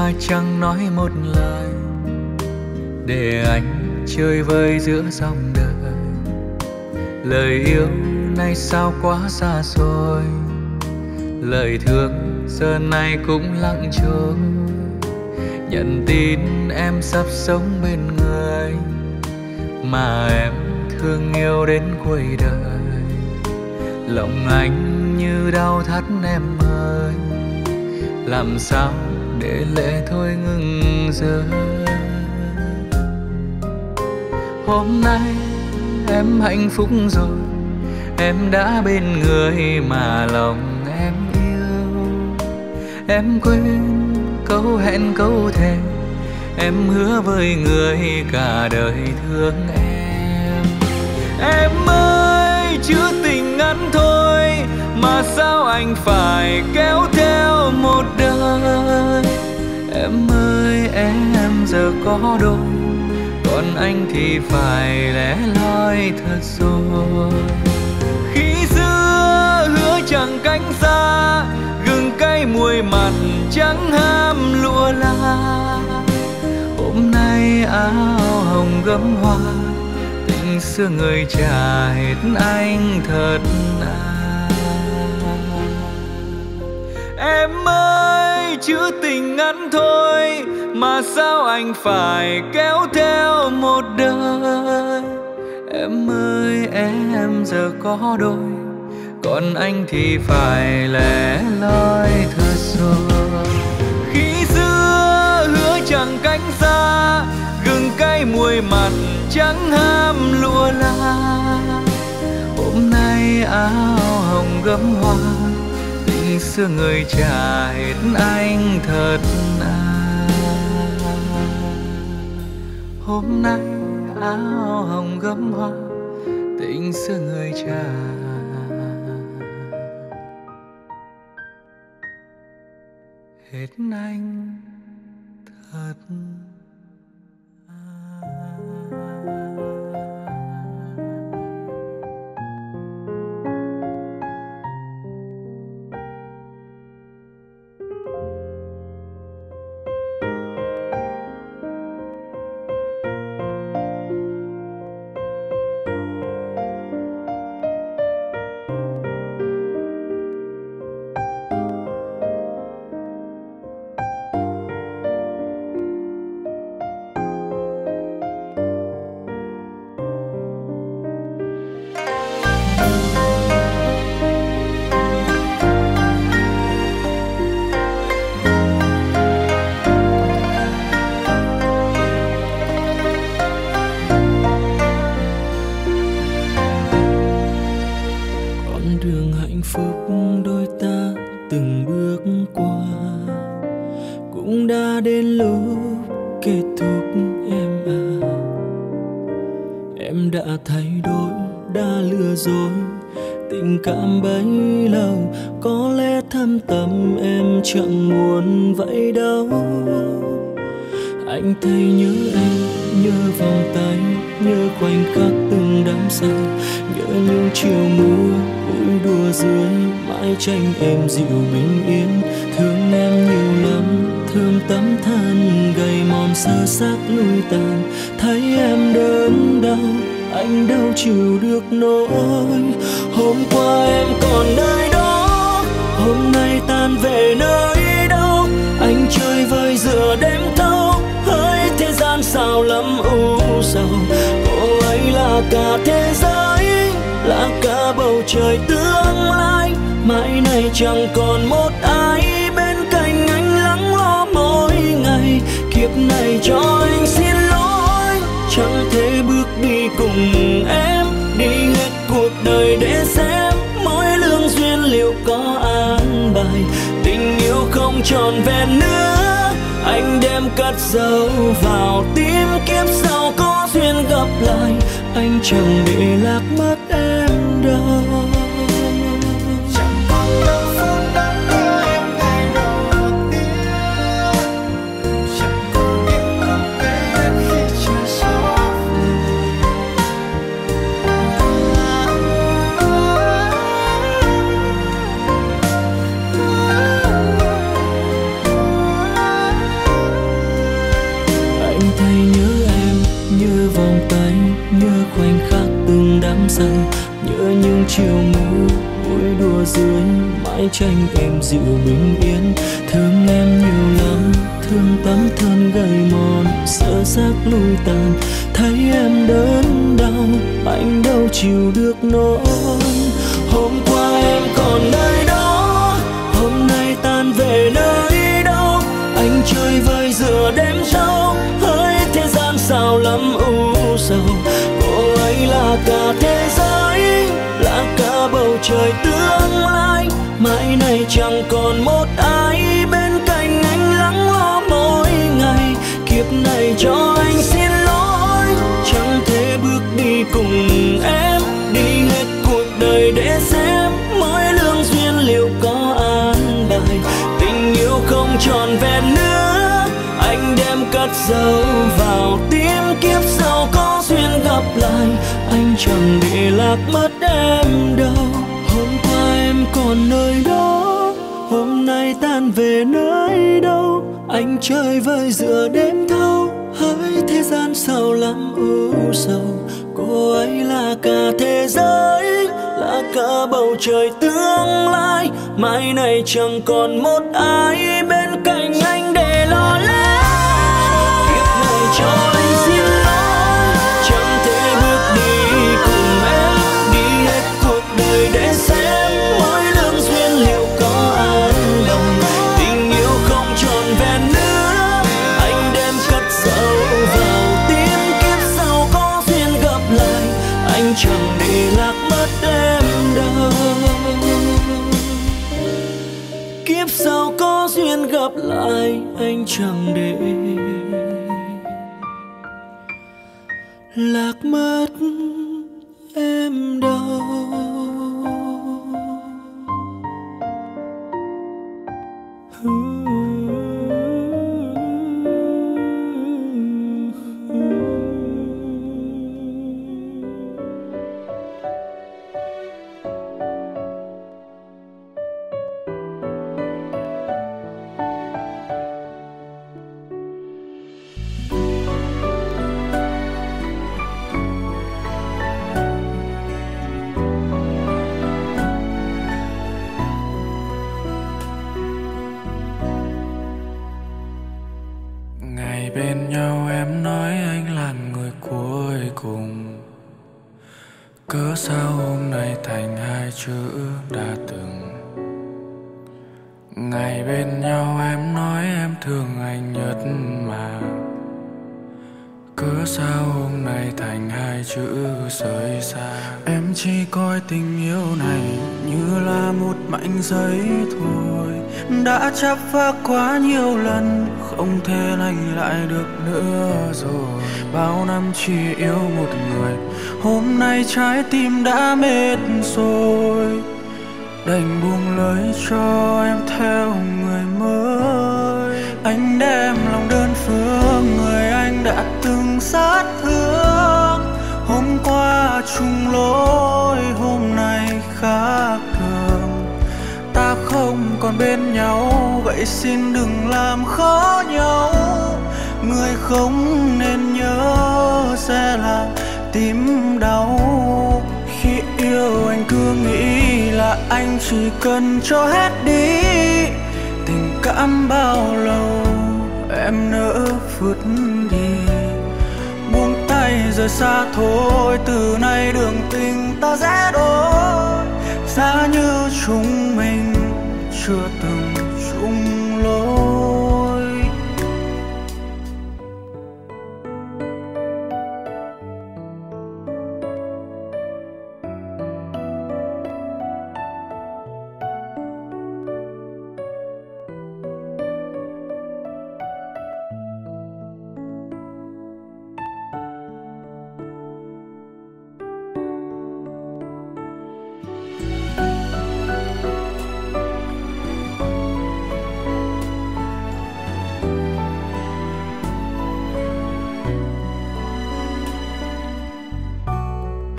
mà chẳng nói một lời, để anh chơi vơi giữa dòng đời. Lời yêu nay sao quá xa xôi, lời thương giờ này cũng lặng trôi. Nhận tin em sắp sống bên người mà em thương yêu đến cuối đời. Lòng anh như đau thắt em ơi, làm sao để lệ thôi ngừng rơi. Hôm nay em hạnh phúc rồi, em đã bên người mà lòng em yêu. Em quên câu hẹn câu thề, em hứa với người cả đời thương em. Em ơi chữ tình ngắn thôi mà sao anh phải kéo theo một đời. Em ơi em giờ có đôi, còn anh thì phải lẻ loi thật rồi. Khi xưa hứa chẳng cánh xa, gừng cay muối mặn chẳng ham lụa la. Hôm nay áo hồng gấm hoa, tình xưa người trả hết anh thật à. Em ơi chữ tình ngắn thôi mà sao anh phải kéo theo một đời. Em ơi em giờ có đôi, còn anh thì phải lẻ loi thật rồi. Khi xưa hứa chẳng cánh xa, gừng cay muối mặn chẳng ham lụa la. Hôm nay áo hồng gấm hoa, tình xưa người trả hết anh thật à. Hôm nay áo hồng gấm hoa, tình xưa người trả hết anh thật à. Cảm bấy lâu có lẽ thâm tâm em chẳng muốn vậy đâu. Anh thấy nhớ em, nhớ vòng tay, nhớ khoảnh khắc từng đắm say, nhớ những chiều mưa vui đùa dưới mái tranh em dịu bình yên. Thương em nhiều lắm, thương tấm thân gầy mòn sơ xác lui tàn. Thấy em đớn đau, anh đâu chịu được nỗi. Hôm qua em còn nơi đó, hôm nay tan về nơi đâu. Anh chơi vơi giữa đêm thâu, hỡi thế gian sao lắm u sầu. Cô ấy là cả thế giới, là cả bầu trời tương lai. Mãi này chẳng còn một ai bên cạnh anh lắng lo mỗi ngày. Kiếp này cho anh xin lỗi, chẳng thể bước đi cùng em, đi hết cuộc đời để xem mỗi lương duyên liệu có an bài. Tình yêu không tròn vẹn nữa, anh đem cất giấu vào tim. Kiếp sau có duyên gặp lại, anh chẳng để lạc mất em đâu. nhớ những chiều mưa vui đùa dưới mái tranh em dịu bình yên. Thương em nhiều lắm, thương tấm thân gầy mòn, sợ xác lụi tàn, thấy em đớn đau, anh đâu chịu được nỗi. Hôm qua em còn nơi đó, hôm nay tan về nơi đâu, anh chơi vơi giữa đêm thâu, hỡi thế gian sao lắm u sầu. Cô ấy là cả thế giới, là cả bầu trời tương lai, mãi này chẳng còn một ai bên cạnh anh lắng lo mỗi ngày. Kiếp này cho anh xin lỗi, chẳng thể bước đi cùng em, đi hết cuộc đời để xem mỗi lương duyên liệu có an bài. Tình yêu không tròn vẹn nữa, anh đem cất dấu vào tim, kiếp sau có duyên gặp lại, anh chẳng để lạc mất em đâu. Hôm qua em còn nơi đó, hôm nay tan về nơi đâu, anh chơi vơi giữa đêm thâu, hỡi thế gian sao lắm u sầu. Cô ấy là cả thế giới, là cả bầu trời tương lai, mai này chẳng còn một ai bên cạnh anh để lo lắng. Kiếp này cho anh xin lỗi, chẳng thể bước đi cùng em, đi hết cuộc đời để xem mỗi lương duyên liệu có an lòng. Tình yêu không tròn vẹn nữa, anh đem cất dấu vào tim, kiếp sau có duyên gặp lại, anh chẳng để lạc mất em đâu. Kiếp sau có duyên gặp lại, anh chẳng để lạc mất em đâu. Bên nhau em nói anh là người cuối cùng, cớ sao hôm nay thành hai chữ đã từng. Ngày bên nhau em nói em thương anh nhất mà, cớ sao hôm nay thành hai chữ rời xa. Em chỉ coi tình yêu này như là một mảnh giấy thôi, đã chấp phá quá nhiều lần, không thể lành lại được nữa rồi. Bao năm chỉ yêu một người, hôm nay trái tim đã mệt rồi, đành buông lời cho em theo người mới. Anh đem lòng đơn phương người anh đã từng sát thương, hôm qua chung lối hôm nay khác thường. Ta không còn bên nhau, vậy xin đừng làm khó nhau. Người không nên nhớ sẽ làm tim đau. Khi yêu anh cứ nghĩ là anh chỉ cần cho hết đi, tình cảm bao lâu em nỡ vượt đi. Buông tay rời xa thôi, từ nay đường tình ta sẽ đổi, giá như chúng mình chưa từng chung lối.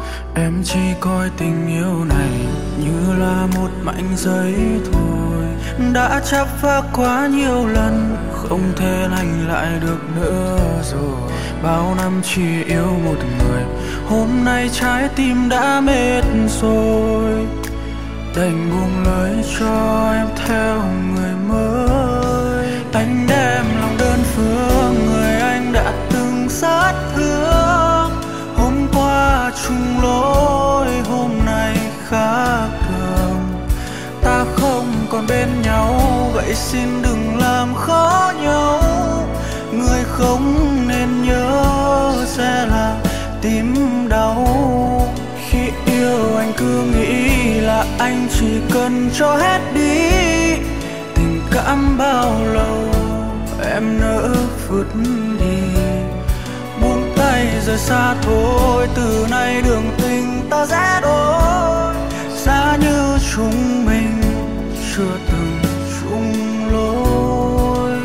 Em chỉ coi tình yêu này như là một mảnh giấy thôi, đã chấp phá quá nhiều lần, không thể lành lại được nữa rồi. Bao năm chỉ yêu một người, hôm nay trái tim đã mệt rồi, đành buông lời cho em theo người mới. Anh đem lòng đơn phương người anh đã từng sát thương, hôm qua chung lối hôm nay khác thường. Ta không còn bên nhau, vậy xin đừng làm khó nhau. Người không nên nhớ sẽ là tim đau. Khi yêu anh cứ nghĩ là anh chỉ cần cho hết đi, tình cảm bao lâu em nỡ vứt đi. Buông tay rời xa thôi, từ nay đường tình ta sẽ đôi. Xa như chúng mình chưa từng chung lối.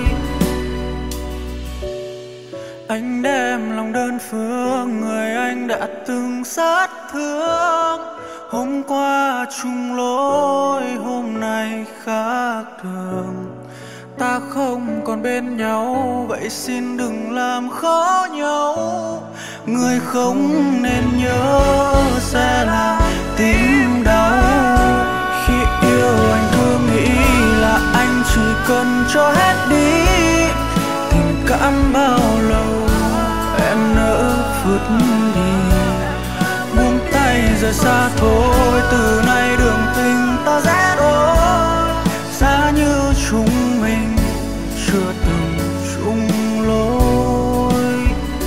Anh đem lòng đơn phương người anh đã từng sát thương, hôm qua chung lối hôm nay khác thường. Ta không còn bên nhau, vậy xin đừng làm khó nhau. Người không nên nhớ sẽ là tim đau. Khi yêu anh cứ nghĩ là anh chỉ cần cho hết đi, tình cảm bao lâu em nỡ vứt đi. Buông tay rời xa thôi, từ nay đường tình ta sẽ đôi. Xa như chúng mình chưa từng chung lối,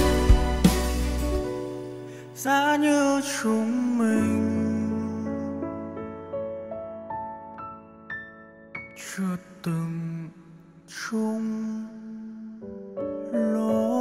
xa như chúng mình chưa từng chung lối.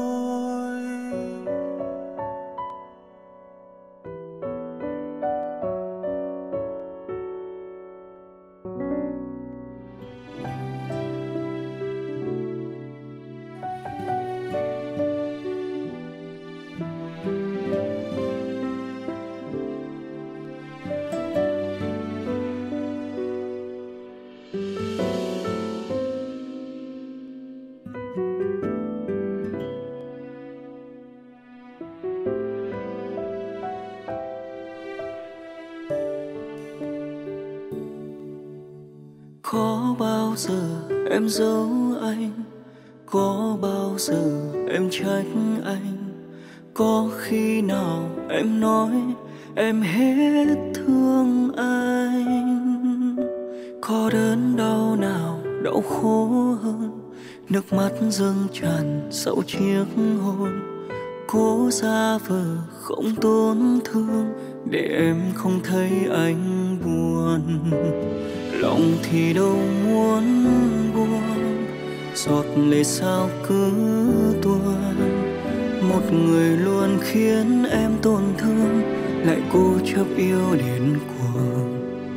Có bao giờ em giấu anh, có bao giờ em trách anh, có khi nào em nói em hết thương anh. Có đớn đau nào đau khổ hơn nước mắt dâng tràn sau chiếc hôn. Cố giả vờ không tổn thương để em không thấy anh buồn. Lòng thì đâu muốn buông, giọt lệ sao cứ tuôn. Một người luôn khiến em tổn thương, lại cố chấp yêu đến cuồng.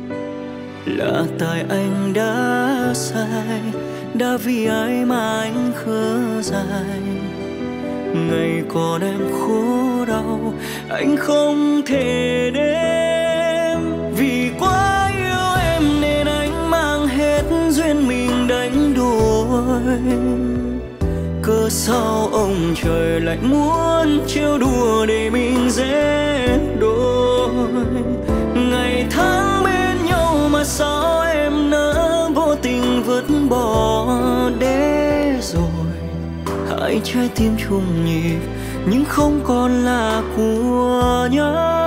Là tại anh đã sai, đã vì ai mà anh khờ dại. Ngày còn em khổ đau, anh không thể đếm. Vì quá yêu em nên anh mang hết duyên mình đánh đuổi. Cớ sao ông trời lại muốn trêu đùa để mình dễ đôi. Ngày tháng bên nhau mà sao em nỡ vô tình vứt bỏ để rồi. Hai trái tim chung nhịp nhưng không còn là của nhau.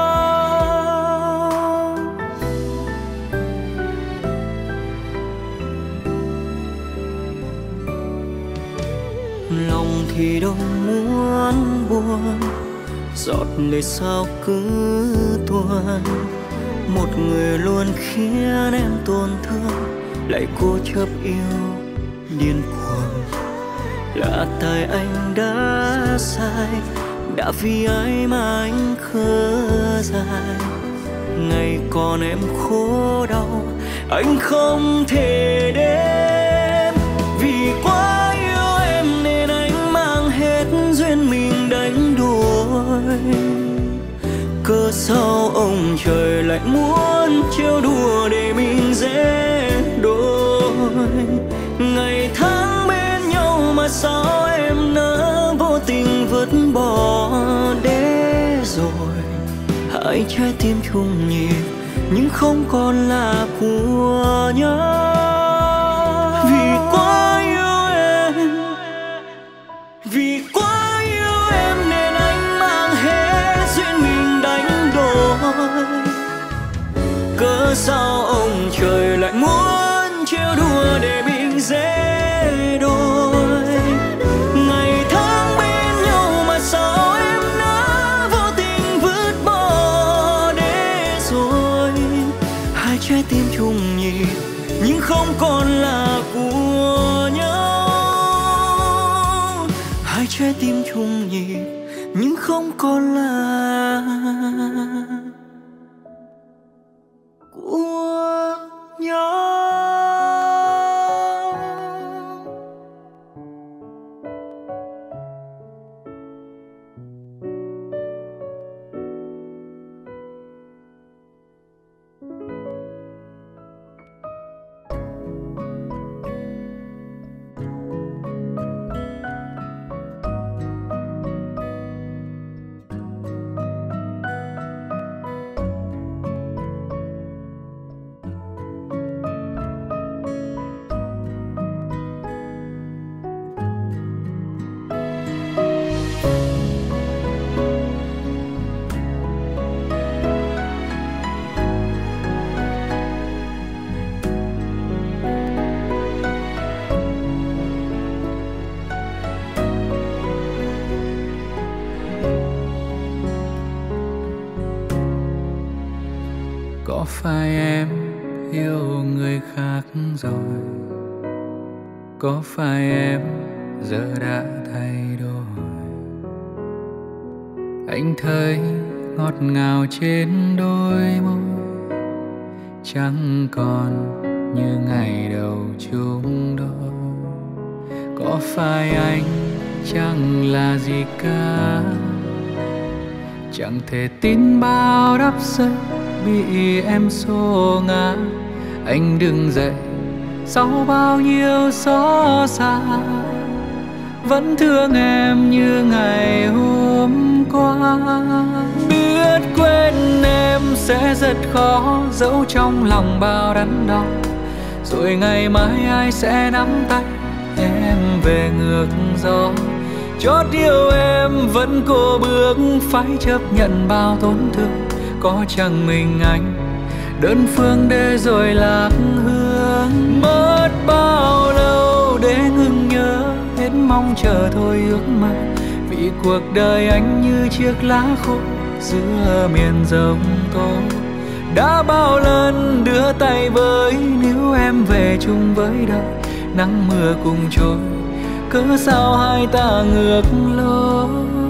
Lòng thì đâu muốn buồn, giọt lệ sao cứ tuôn. Một người luôn khiến em tổn thương, lại cố chấp yêu điên cuồng. Là tại anh đã sai, đã vì ai mà anh khờ dại. Ngày còn em khổ đau, anh không thể đếm. Vì quá yêu em nên anh mang hết duyên mình đánh đuổi. Cớ sao ông trời lại muốn trêu đùa để mình dễ đôi. Ngày tháng bên nhau mà sao em nỡ vô tình vứt bỏ để rồi hai trái tim chung nhịp nhưng không còn là của nhau. Vì quá yêu em, vì quá yêu em nên anh mang hết duyên mình đánh đổi. Cớ sao ông trời lại muốn trêu đùa để mình dễ đôi. Ngày tháng bên nhau mà sao em đã vô tình vứt bỏ để rồi hai trái tim chung nhịp nhưng không còn là của nhau. Hai trái tim chung nhịp nhưng không còn là của nhau. Có phải em yêu người khác rồi? Có phải em giờ đã thay đổi? Anh thấy ngọt ngào trên đôi môi, chẳng còn như ngày đầu chung đôi. Có phải anh chẳng là gì cả, chẳng thể tin bao đắp xây bị em xô ngã. Anh đứng dậy sau bao nhiêu xót xa, vẫn thương em như ngày hôm qua. Biết quên em sẽ rất khó, dẫu trong lòng bao đắn đo. Rồi ngày mai ai sẽ nắm tay em về ngược gió. Chót yêu em vẫn cô bước, phải chấp nhận bao tổn thương. Có chẳng mình anh đơn phương để rồi lạc hương. Mất bao lâu để ngừng nhớ, hết mong chờ thôi ước mơ. Vì cuộc đời anh như chiếc lá khô giữa miền giông tố. Đã bao lần đưa tay với, níu em về chung với đời. Nắng mưa cùng trôi, cớ sao hai ta ngược lối.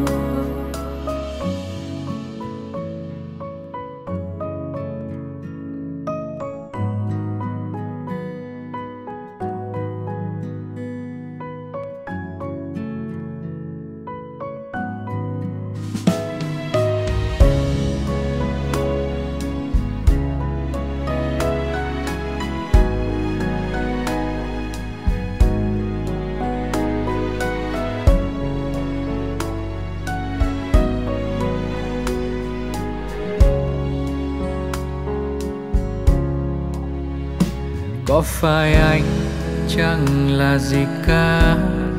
Có phải anh chẳng là gì cả,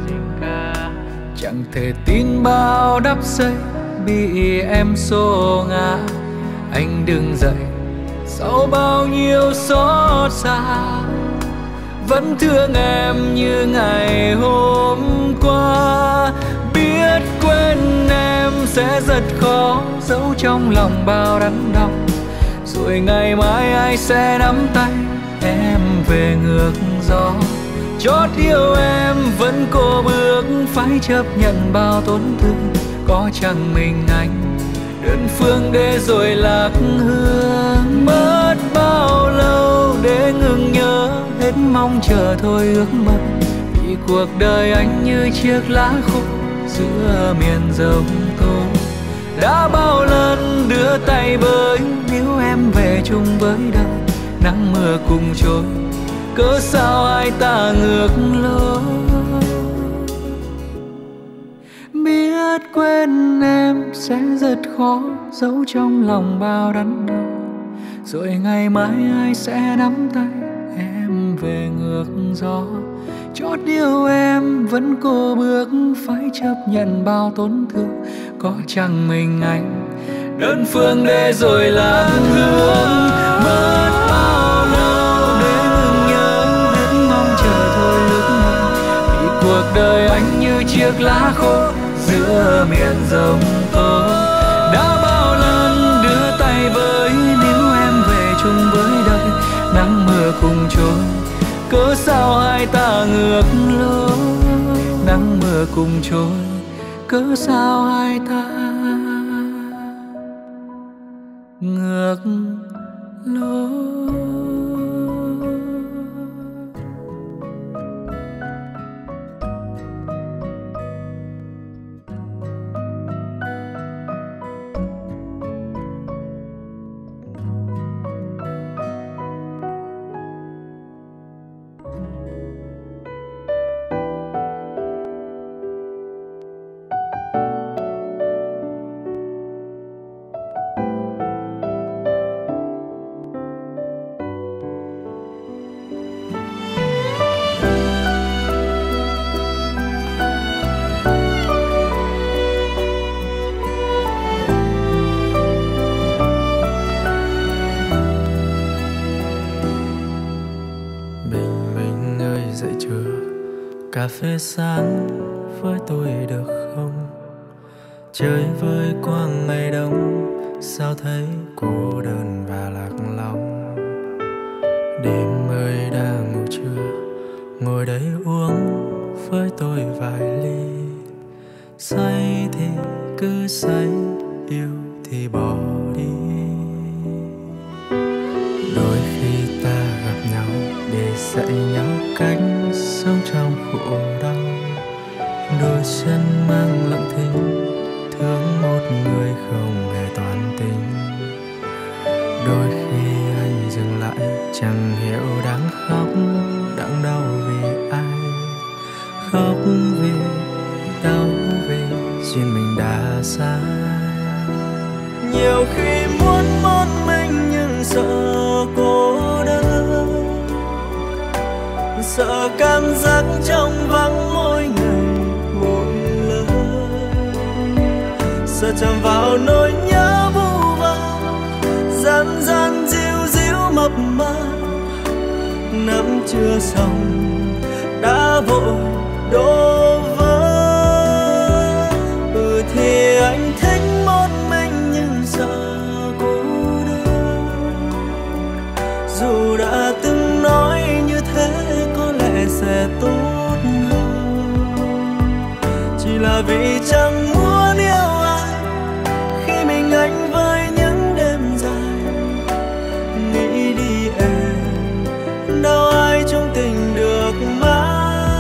chẳng thể tin bao đắp xây bị em xô ngã. Anh đứng dậy sau bao nhiêu xót xa, vẫn thương em như ngày hôm qua. Biết quên em sẽ rất khó, dẫu trong lòng bao đắn đau. Rồi ngày mai ai sẽ nắm tay em về ngược gió. Chót yêu em vẫn cô bước, phải chấp nhận bao tổn thương. Có chẳng mình anh đơn phương để rồi lạc hương. Mất bao lâu để ngừng nhớ, hết mong chờ thôi ước mơ. Vì cuộc đời anh như chiếc lá khô giữa miền giông tố. Đã bao lần đưa tay với, níu em về chung với đời. Nắng mưa cùng trôi, cớ sao hai ta ngược lối. Biết quên em sẽ rất khó, giấu trong lòng bao đắn đau, rồi ngày mai ai sẽ nắm tay em về ngược gió. Chót yêu em vẫn cô bước, phải chấp nhận bao tổn thương. Có chẳng mình anh đơn phương để rồi lạc hướng. Mất bao lâu để ngừng nhớ, hết mong chờ thôi lúc này. Vì cuộc đời anh như chiếc lá khô giữa miền giông tố. Đã bao lần đưa tay với, nếu em về chung với đời, nắng mưa cùng trôi, cớ sao hai ta ngược lối. Nắng mưa cùng trôi, cớ sao hai ta ngược lối. Cà phê sáng với tôi được không? Chơi với quang ngày đông, sao thấy cô đơn và lạc lòng. Đêm ơi đang ngủ trưa, ngồi đây uống với tôi vài ly. Say thì cứ say, yêu thì bỏ đi. Đôi khi ta gặp nhau để dạy nhau cách sống trong khổ đau. Đôi chân mang lặng thinh, thương một người không hề toàn tình. Đôi khi anh dừng lại, chẳng hiểu đáng khóc, đáng đau vì ai. Khóc vì đau vì duyên mình đã xa. Nhiều khi muốn một mình nhưng sợ cô đơn, sợ cảm giác trong vắng mỗi ngày mỗi lần. Sợ chạm vào nỗi nhớ vu vơ, gian gian díu díu mập mờ. Nắm chưa xong đã vội đổ vỡ. Ừ thì anh thích một mình nhưng sợ cô đơn. Dù đã từng nói như thế có lẽ sẽ tốt hơn, chỉ là vì chẳng muốn yêu ai khi mình anh với những đêm dài. Nghĩ đi em, đâu ai chung tình được mãi.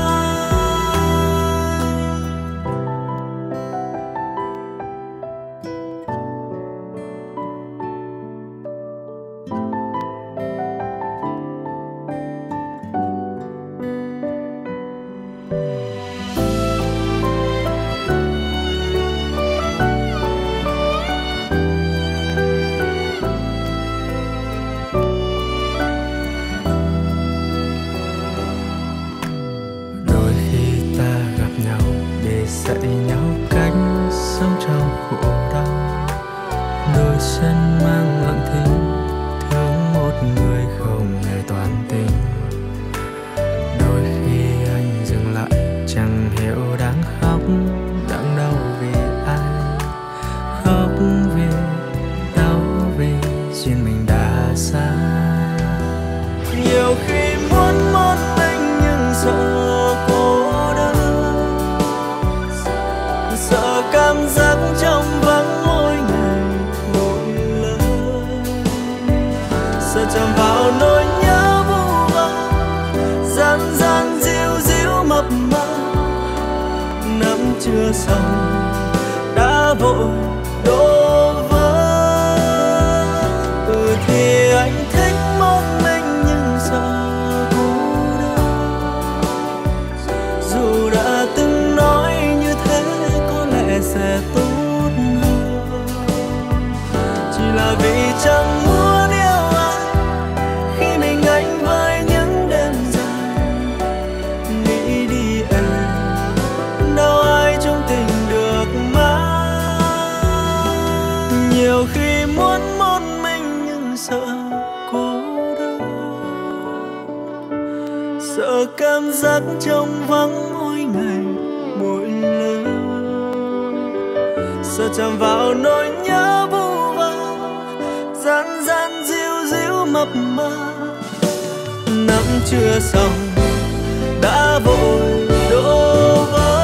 Dạy nhau cách sống trong khổ đau. Đôi chân mang lặng thinh, thương một người không hề toàn tình. Đôi khi anh dừng lại, chẳng hiểu đáng khóc, đáng đau vì ai. Khóc vì đau vì duyên mình đã xa. Nhiều khi muốn một mình nhưng sợ cô đơn, sợ cảm giác trong vắng mỗi ngày mỗi lần. Sợ chạm vào nỗi nhớ vu vơ, gian gian díu díu mập mờ. Nắm chưa xong đã vội đổ vỡ. Ừ thì anh thích một mình nhưng sợ cô cô đơn. Sợ cảm giác trống vắng mỗi ngày mỗi lần, sợ chạm vào nỗi nhớ vu vơ gian gian díu díu mập mờ. Nắng chưa xong đã vội đổ vỡ.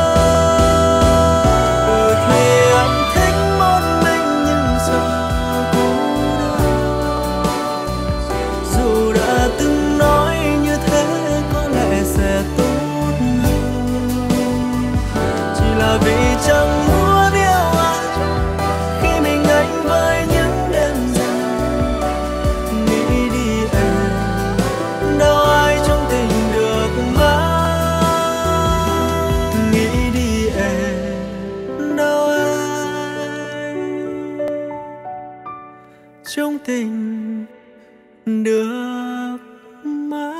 Ừ thì anh thích một mình nhưng giờ cô đơn. Dù đã từng nói như thế có lẽ sẽ tốt hơn, chỉ là vì chẳng muốn yêu ai khi mình anh với những đêm dài. Nghĩ đi em, đâu ai trong tình được mãi. Nghĩ đi em, đâu ai trong tình được mãi.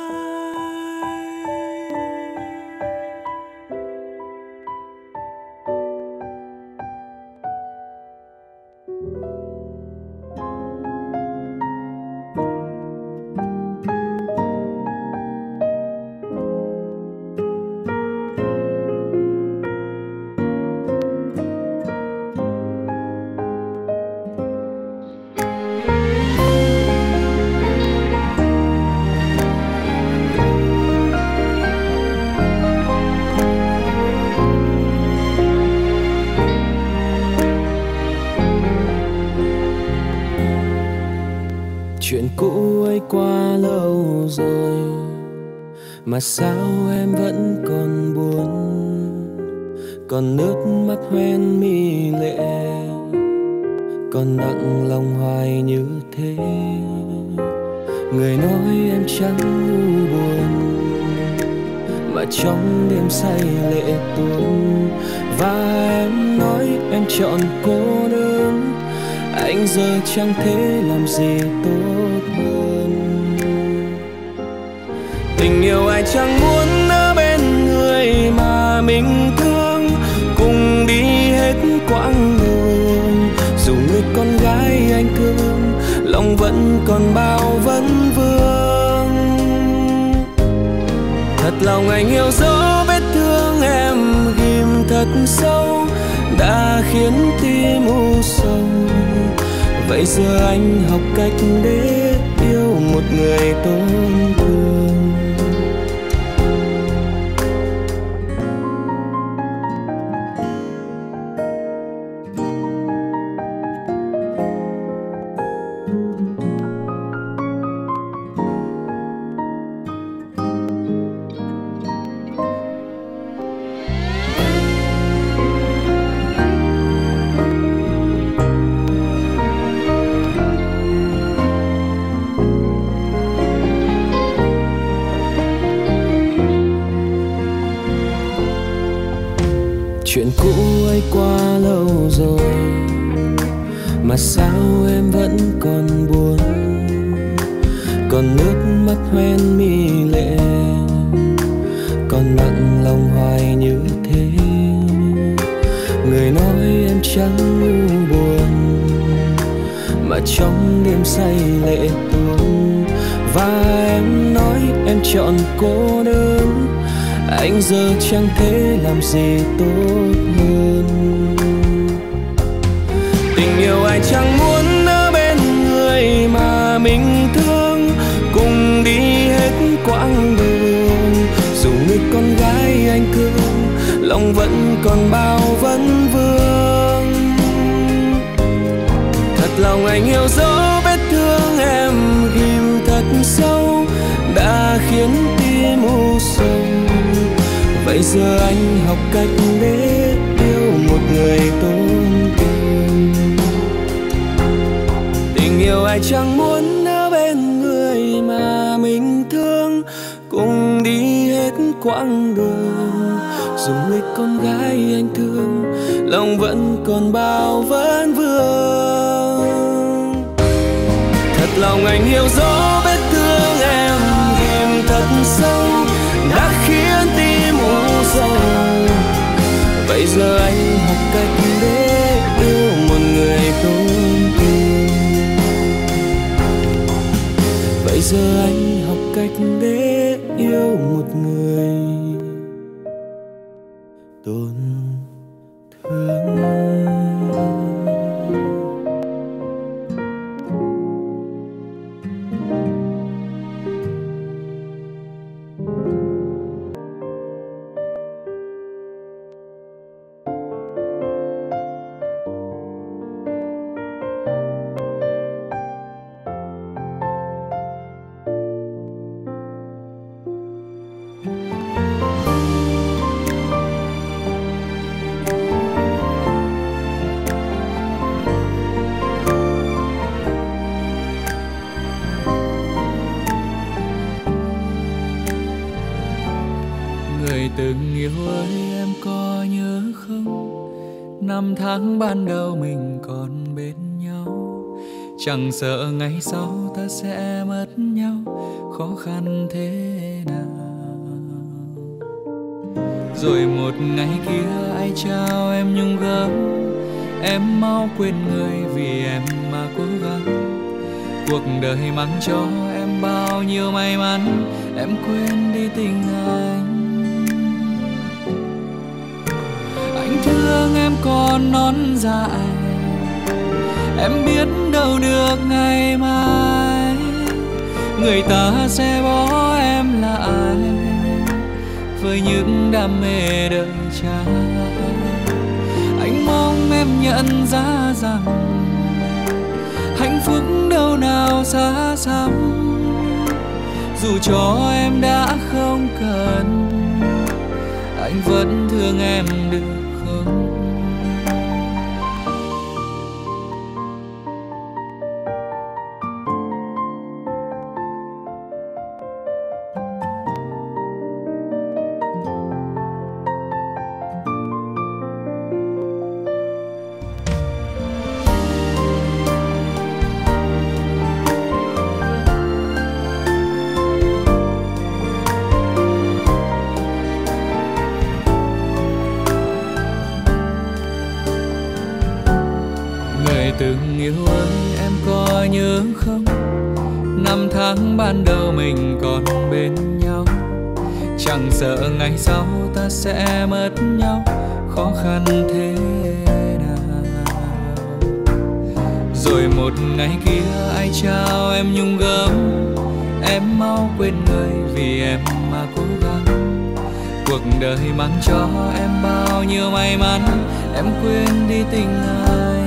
Chuyện cũ ấy qua lâu rồi mà sao em vẫn còn buồn, còn nước mắt hoen mi lệ, còn nặng lòng hoài như thế. Người nói em chẳng ngu buồn mà trong đêm say lệ tuôn, và em nói em chọn cô đơn. Anh giờ chẳng thể làm gì tốt hơn. Tình yêu ai chẳng muốn ở bên người mà mình thương, cùng đi hết quãng đường. Dù người con gái anh thương, lòng vẫn còn bao vấn vương. Thật lòng anh hiểu rõ vết thương em ghim thật sâu, đã khiến tim u sầu. Vậy giờ anh học cách để yêu một người tổn thương. Chuyện cũ ấy qua lâu rồi mà sao em vẫn còn buồn, còn nước mắt hoen mi lệ, còn nặng lòng hoài như thế. Người nói em chẳng ngu buồn mà trong đêm say lệ tuôn, và em nói em chọn cô đơn. Anh giờ chẳng thể làm gì tốt hơn. Tình yêu ai chẳng muốn ở bên người mà mình thương, cùng đi hết quãng đường. Dù người con gái anh thương, lòng vẫn còn bao vấn vương. Thật lòng anh hiểu rõ vết thương em ghim thật sâu, đã khiến tim u sầu. Vậy giờ anh học cách để yêu một người tổn thương. Tình yêu ai chẳng muốn ở bên người mà mình thương, cùng đi hết quãng đường. Dù người con gái anh thương, lòng vẫn còn bao vấn vương. Thật lòng anh hiểu rõ vết thương em ghim thật sâu, đã khiến tim u sầu. Vậy giờ anh học cách để yêu một người tổn thương. Vậy giờ anh học cách để yêu một người tổn thương. Người từng yêu ơi em có nhớ không? Năm tháng ban đầu mình còn bên nhau, chẳng sợ ngày sau ta sẽ mất nhau, khó khăn thế nào. Rồi một ngày kia ai trao em nhung gấm, em mau quên người vì em mà cố gắng. Cuộc đời mang cho em bao nhiêu may mắn, em quên đi tình anh. Anh thương em còn non dại, em biết đâu được ngày mai người ta sẽ bỏ em lại với những đam mê đời trai. Anh mong em nhận ra rằng hạnh phúc đâu nào xa xăm, dù cho em đã không cần, anh vẫn thương em được không? Từng yêu ơi em có nhớ không? Năm tháng ban đầu mình còn bên nhau, chẳng sợ ngày sau ta sẽ mất nhau, khó khăn thế nào. Rồi một ngày kia ai trao em nhung gấm, em mau quên người vì em mà cố gắng. Cuộc đời mang cho em bao nhiêu may mắn, em quên đi tình anh.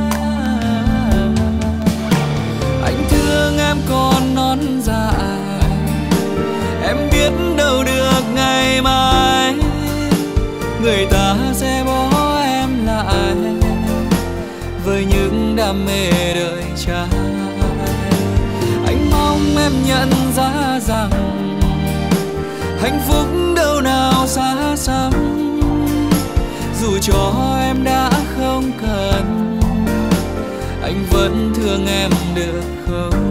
Thương em còn non dại, em biết đâu được ngày mai người ta sẽ bỏ em lại với những đam mê đời trai. Anh mong em nhận ra rằng hạnh phúc đâu nào xa xăm, dù cho em đã không cần, anh vẫn thương em được không?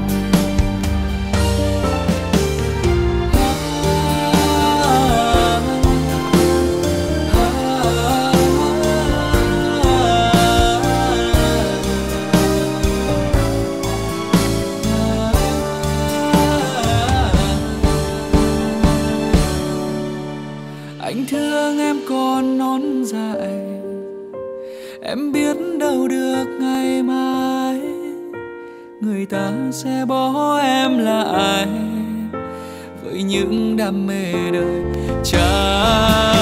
Anh thương em còn non dại, em biết đâu được ngày mai người ta sẽ bỏ em lại với những đam mê đời trai.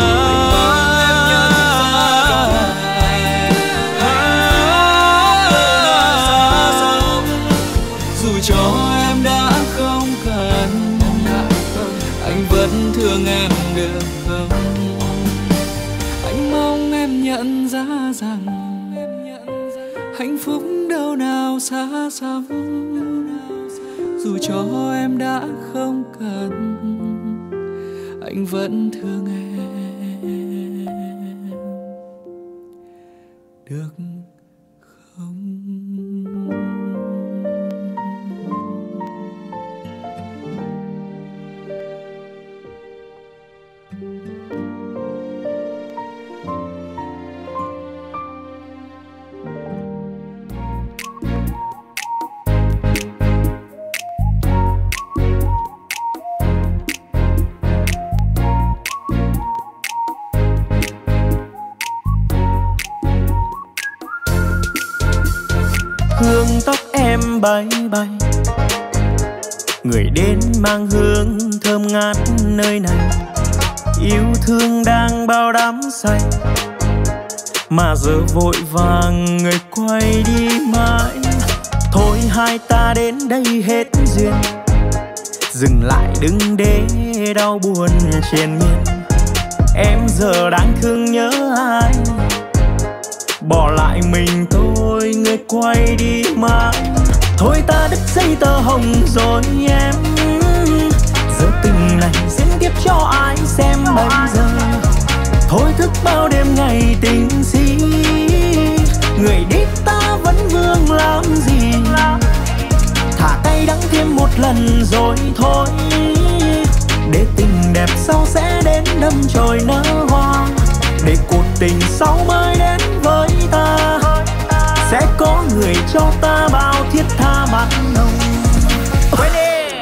Dù cho em đã không cần, anh vẫn thương em được không? Anh mong em nhận ra rằng hạnh phúc đâu nào xa xăm, dù cho em đã không cần, anh vẫn thương em được không? bay bay. Người đến mang hương thơm ngát nơi này, yêu thương đang bao đắm say, mà giờ vội vàng người quay đi mãi. Thôi hai ta đến đây hết duyên, dừng lại đừng để đau buồn triền miên. Em giờ đang thương nhớ ai, bỏ lại mình tôi người quay đi mãi. Thôi ta đứt dây tơ hồng rồi em, giờ tình này diễn tiếp cho ai xem bây giờ. Thôi thức bao đêm ngày tình si, người đi ta vẫn vương làm gì. Thả tay đắng thêm một lần rồi thôi, để tình đẹp sau sẽ đến đâm chồi nở hoa. Để cuộc tình sau mới đến với ta, sẽ có người cho ta bao thiết tha ban đầu. Quên đi.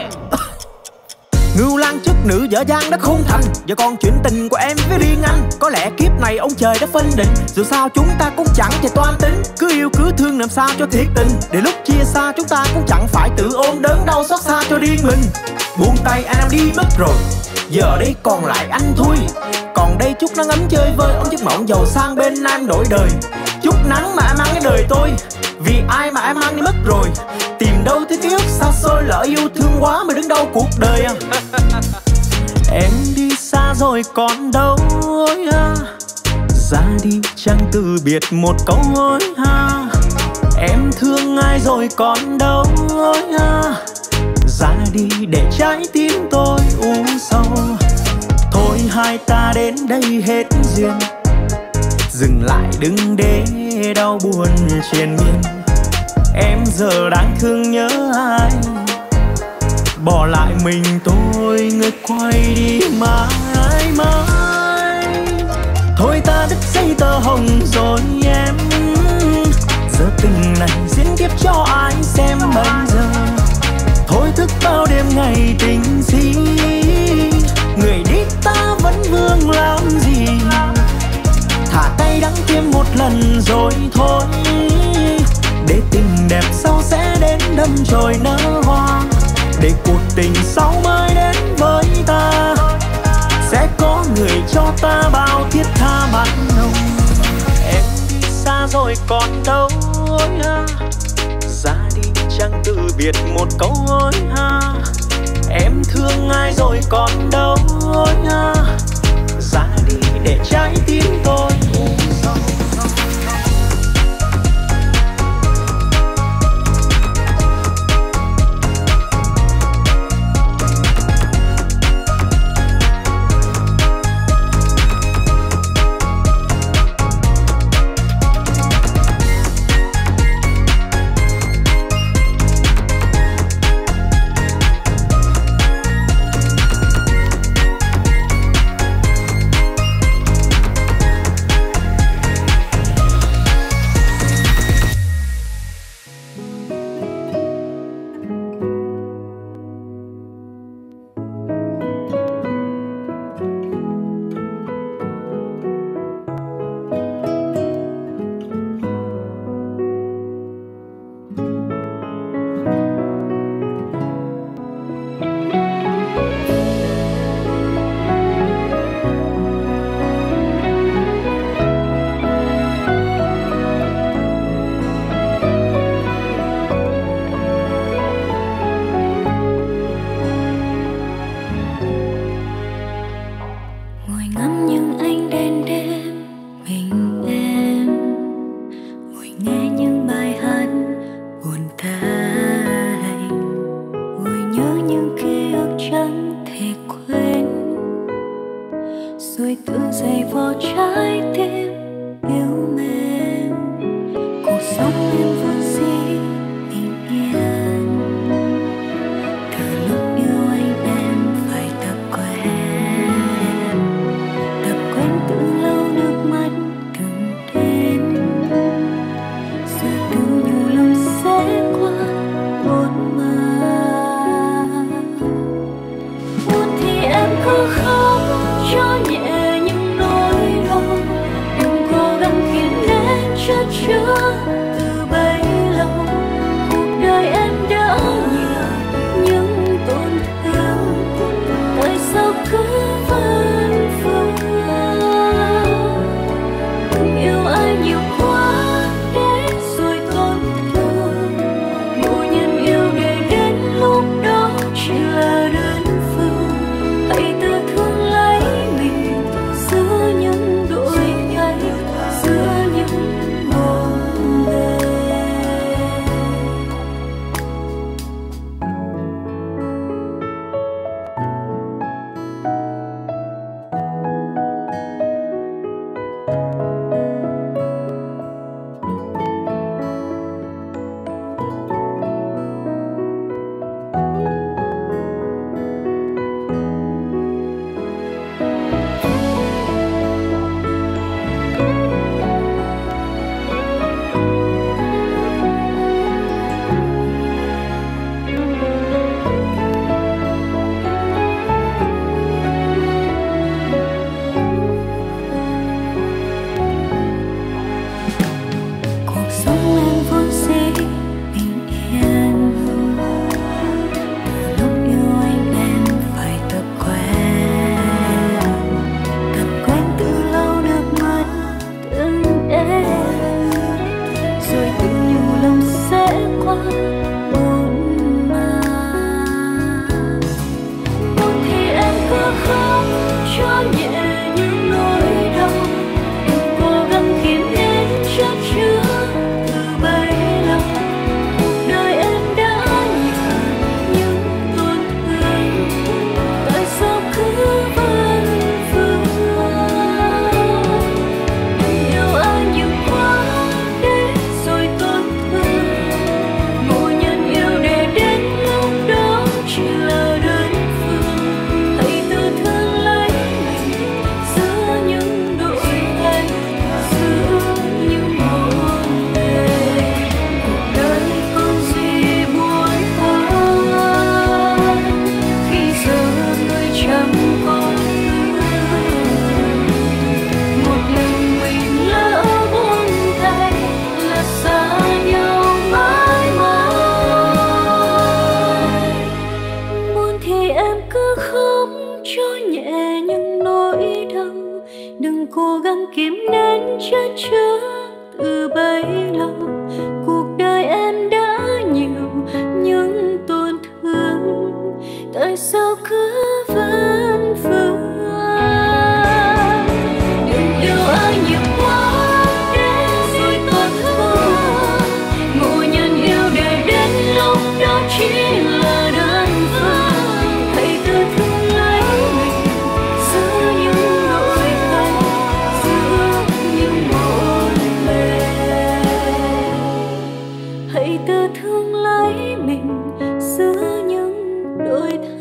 Ngưu lang chức nữ dở dang đã không thành, giờ còn chuyện tình của em với riêng anh. Có lẽ kiếp này ông trời đã phân định, dù sao chúng ta cũng chẳng thể toan tính. Cứ yêu cứ thương làm sao cho thiệt tình, để lúc chia xa chúng ta cũng chẳng phải tự ôm đớn đau xót xa cho riêng mình. Buông tay anh em đi mất rồi, giờ đây còn lại anh thôi. Còn đây chút nắng ấm chơi vơi ông chiếc mộng giàu sang bên em đổi đời. Chút nắng mà em mang cái đời tôi, vì ai mà em mang đi mất rồi. Tìm đâu thấy ký ức xa xôi, lỡ yêu thương quá mà đứng đâu cuộc đời à. Em đi xa rồi còn đâu ôi ha, ra đi chẳng từ biệt một câu ôi ha. Em thương ai rồi còn đâu ôi ha, ra đi để trái tim tôi u sầu. Thôi hai ta đến đây hết duyên, dừng lại đừng để đau buồn triền miên. Em giờ đang thương nhớ ai, bỏ lại mình tôi người quay đi mãi mãi. Thôi ta đứt dây tơ hồng rồi em, giờ tình này diễn tiếp cho ai xem bây giờ. Thôi thức bao đêm ngày tình si, người đi ta vẫn vương làm gì. Thả tay đắng thêm một lần rồi thôi, để tình đẹp sau sẽ đến đâm chồi nở hoa. Để cuộc tình sau mới đến với ta, sẽ có người cho ta bao thiết tha ban đầu. Em đi xa rồi còn đâu ôi ha, ra đi chẳng từ biệt một câu ôi ha. Em thương ai rồi còn đâu ôi ha, ra đi để trái tim tôi u sầu. Buồn thì em cứ khóc cho nhẹ những nỗi kiếm nên chất chứa từ bấy lâu. Cuộc đời em đã nhiều những tổn thương, tại sao cứ vẫn vương? Đừng yêu ai nhiều quá để rồi tổn thương. Ngộ nhận yêu đời đến lúc đó chỉ là đơn phương. Hãy tự thương lấy mình, giữ những nỗi đau, giữ những hôn mê. Hãy tự thương lấy mình, giữ những đôi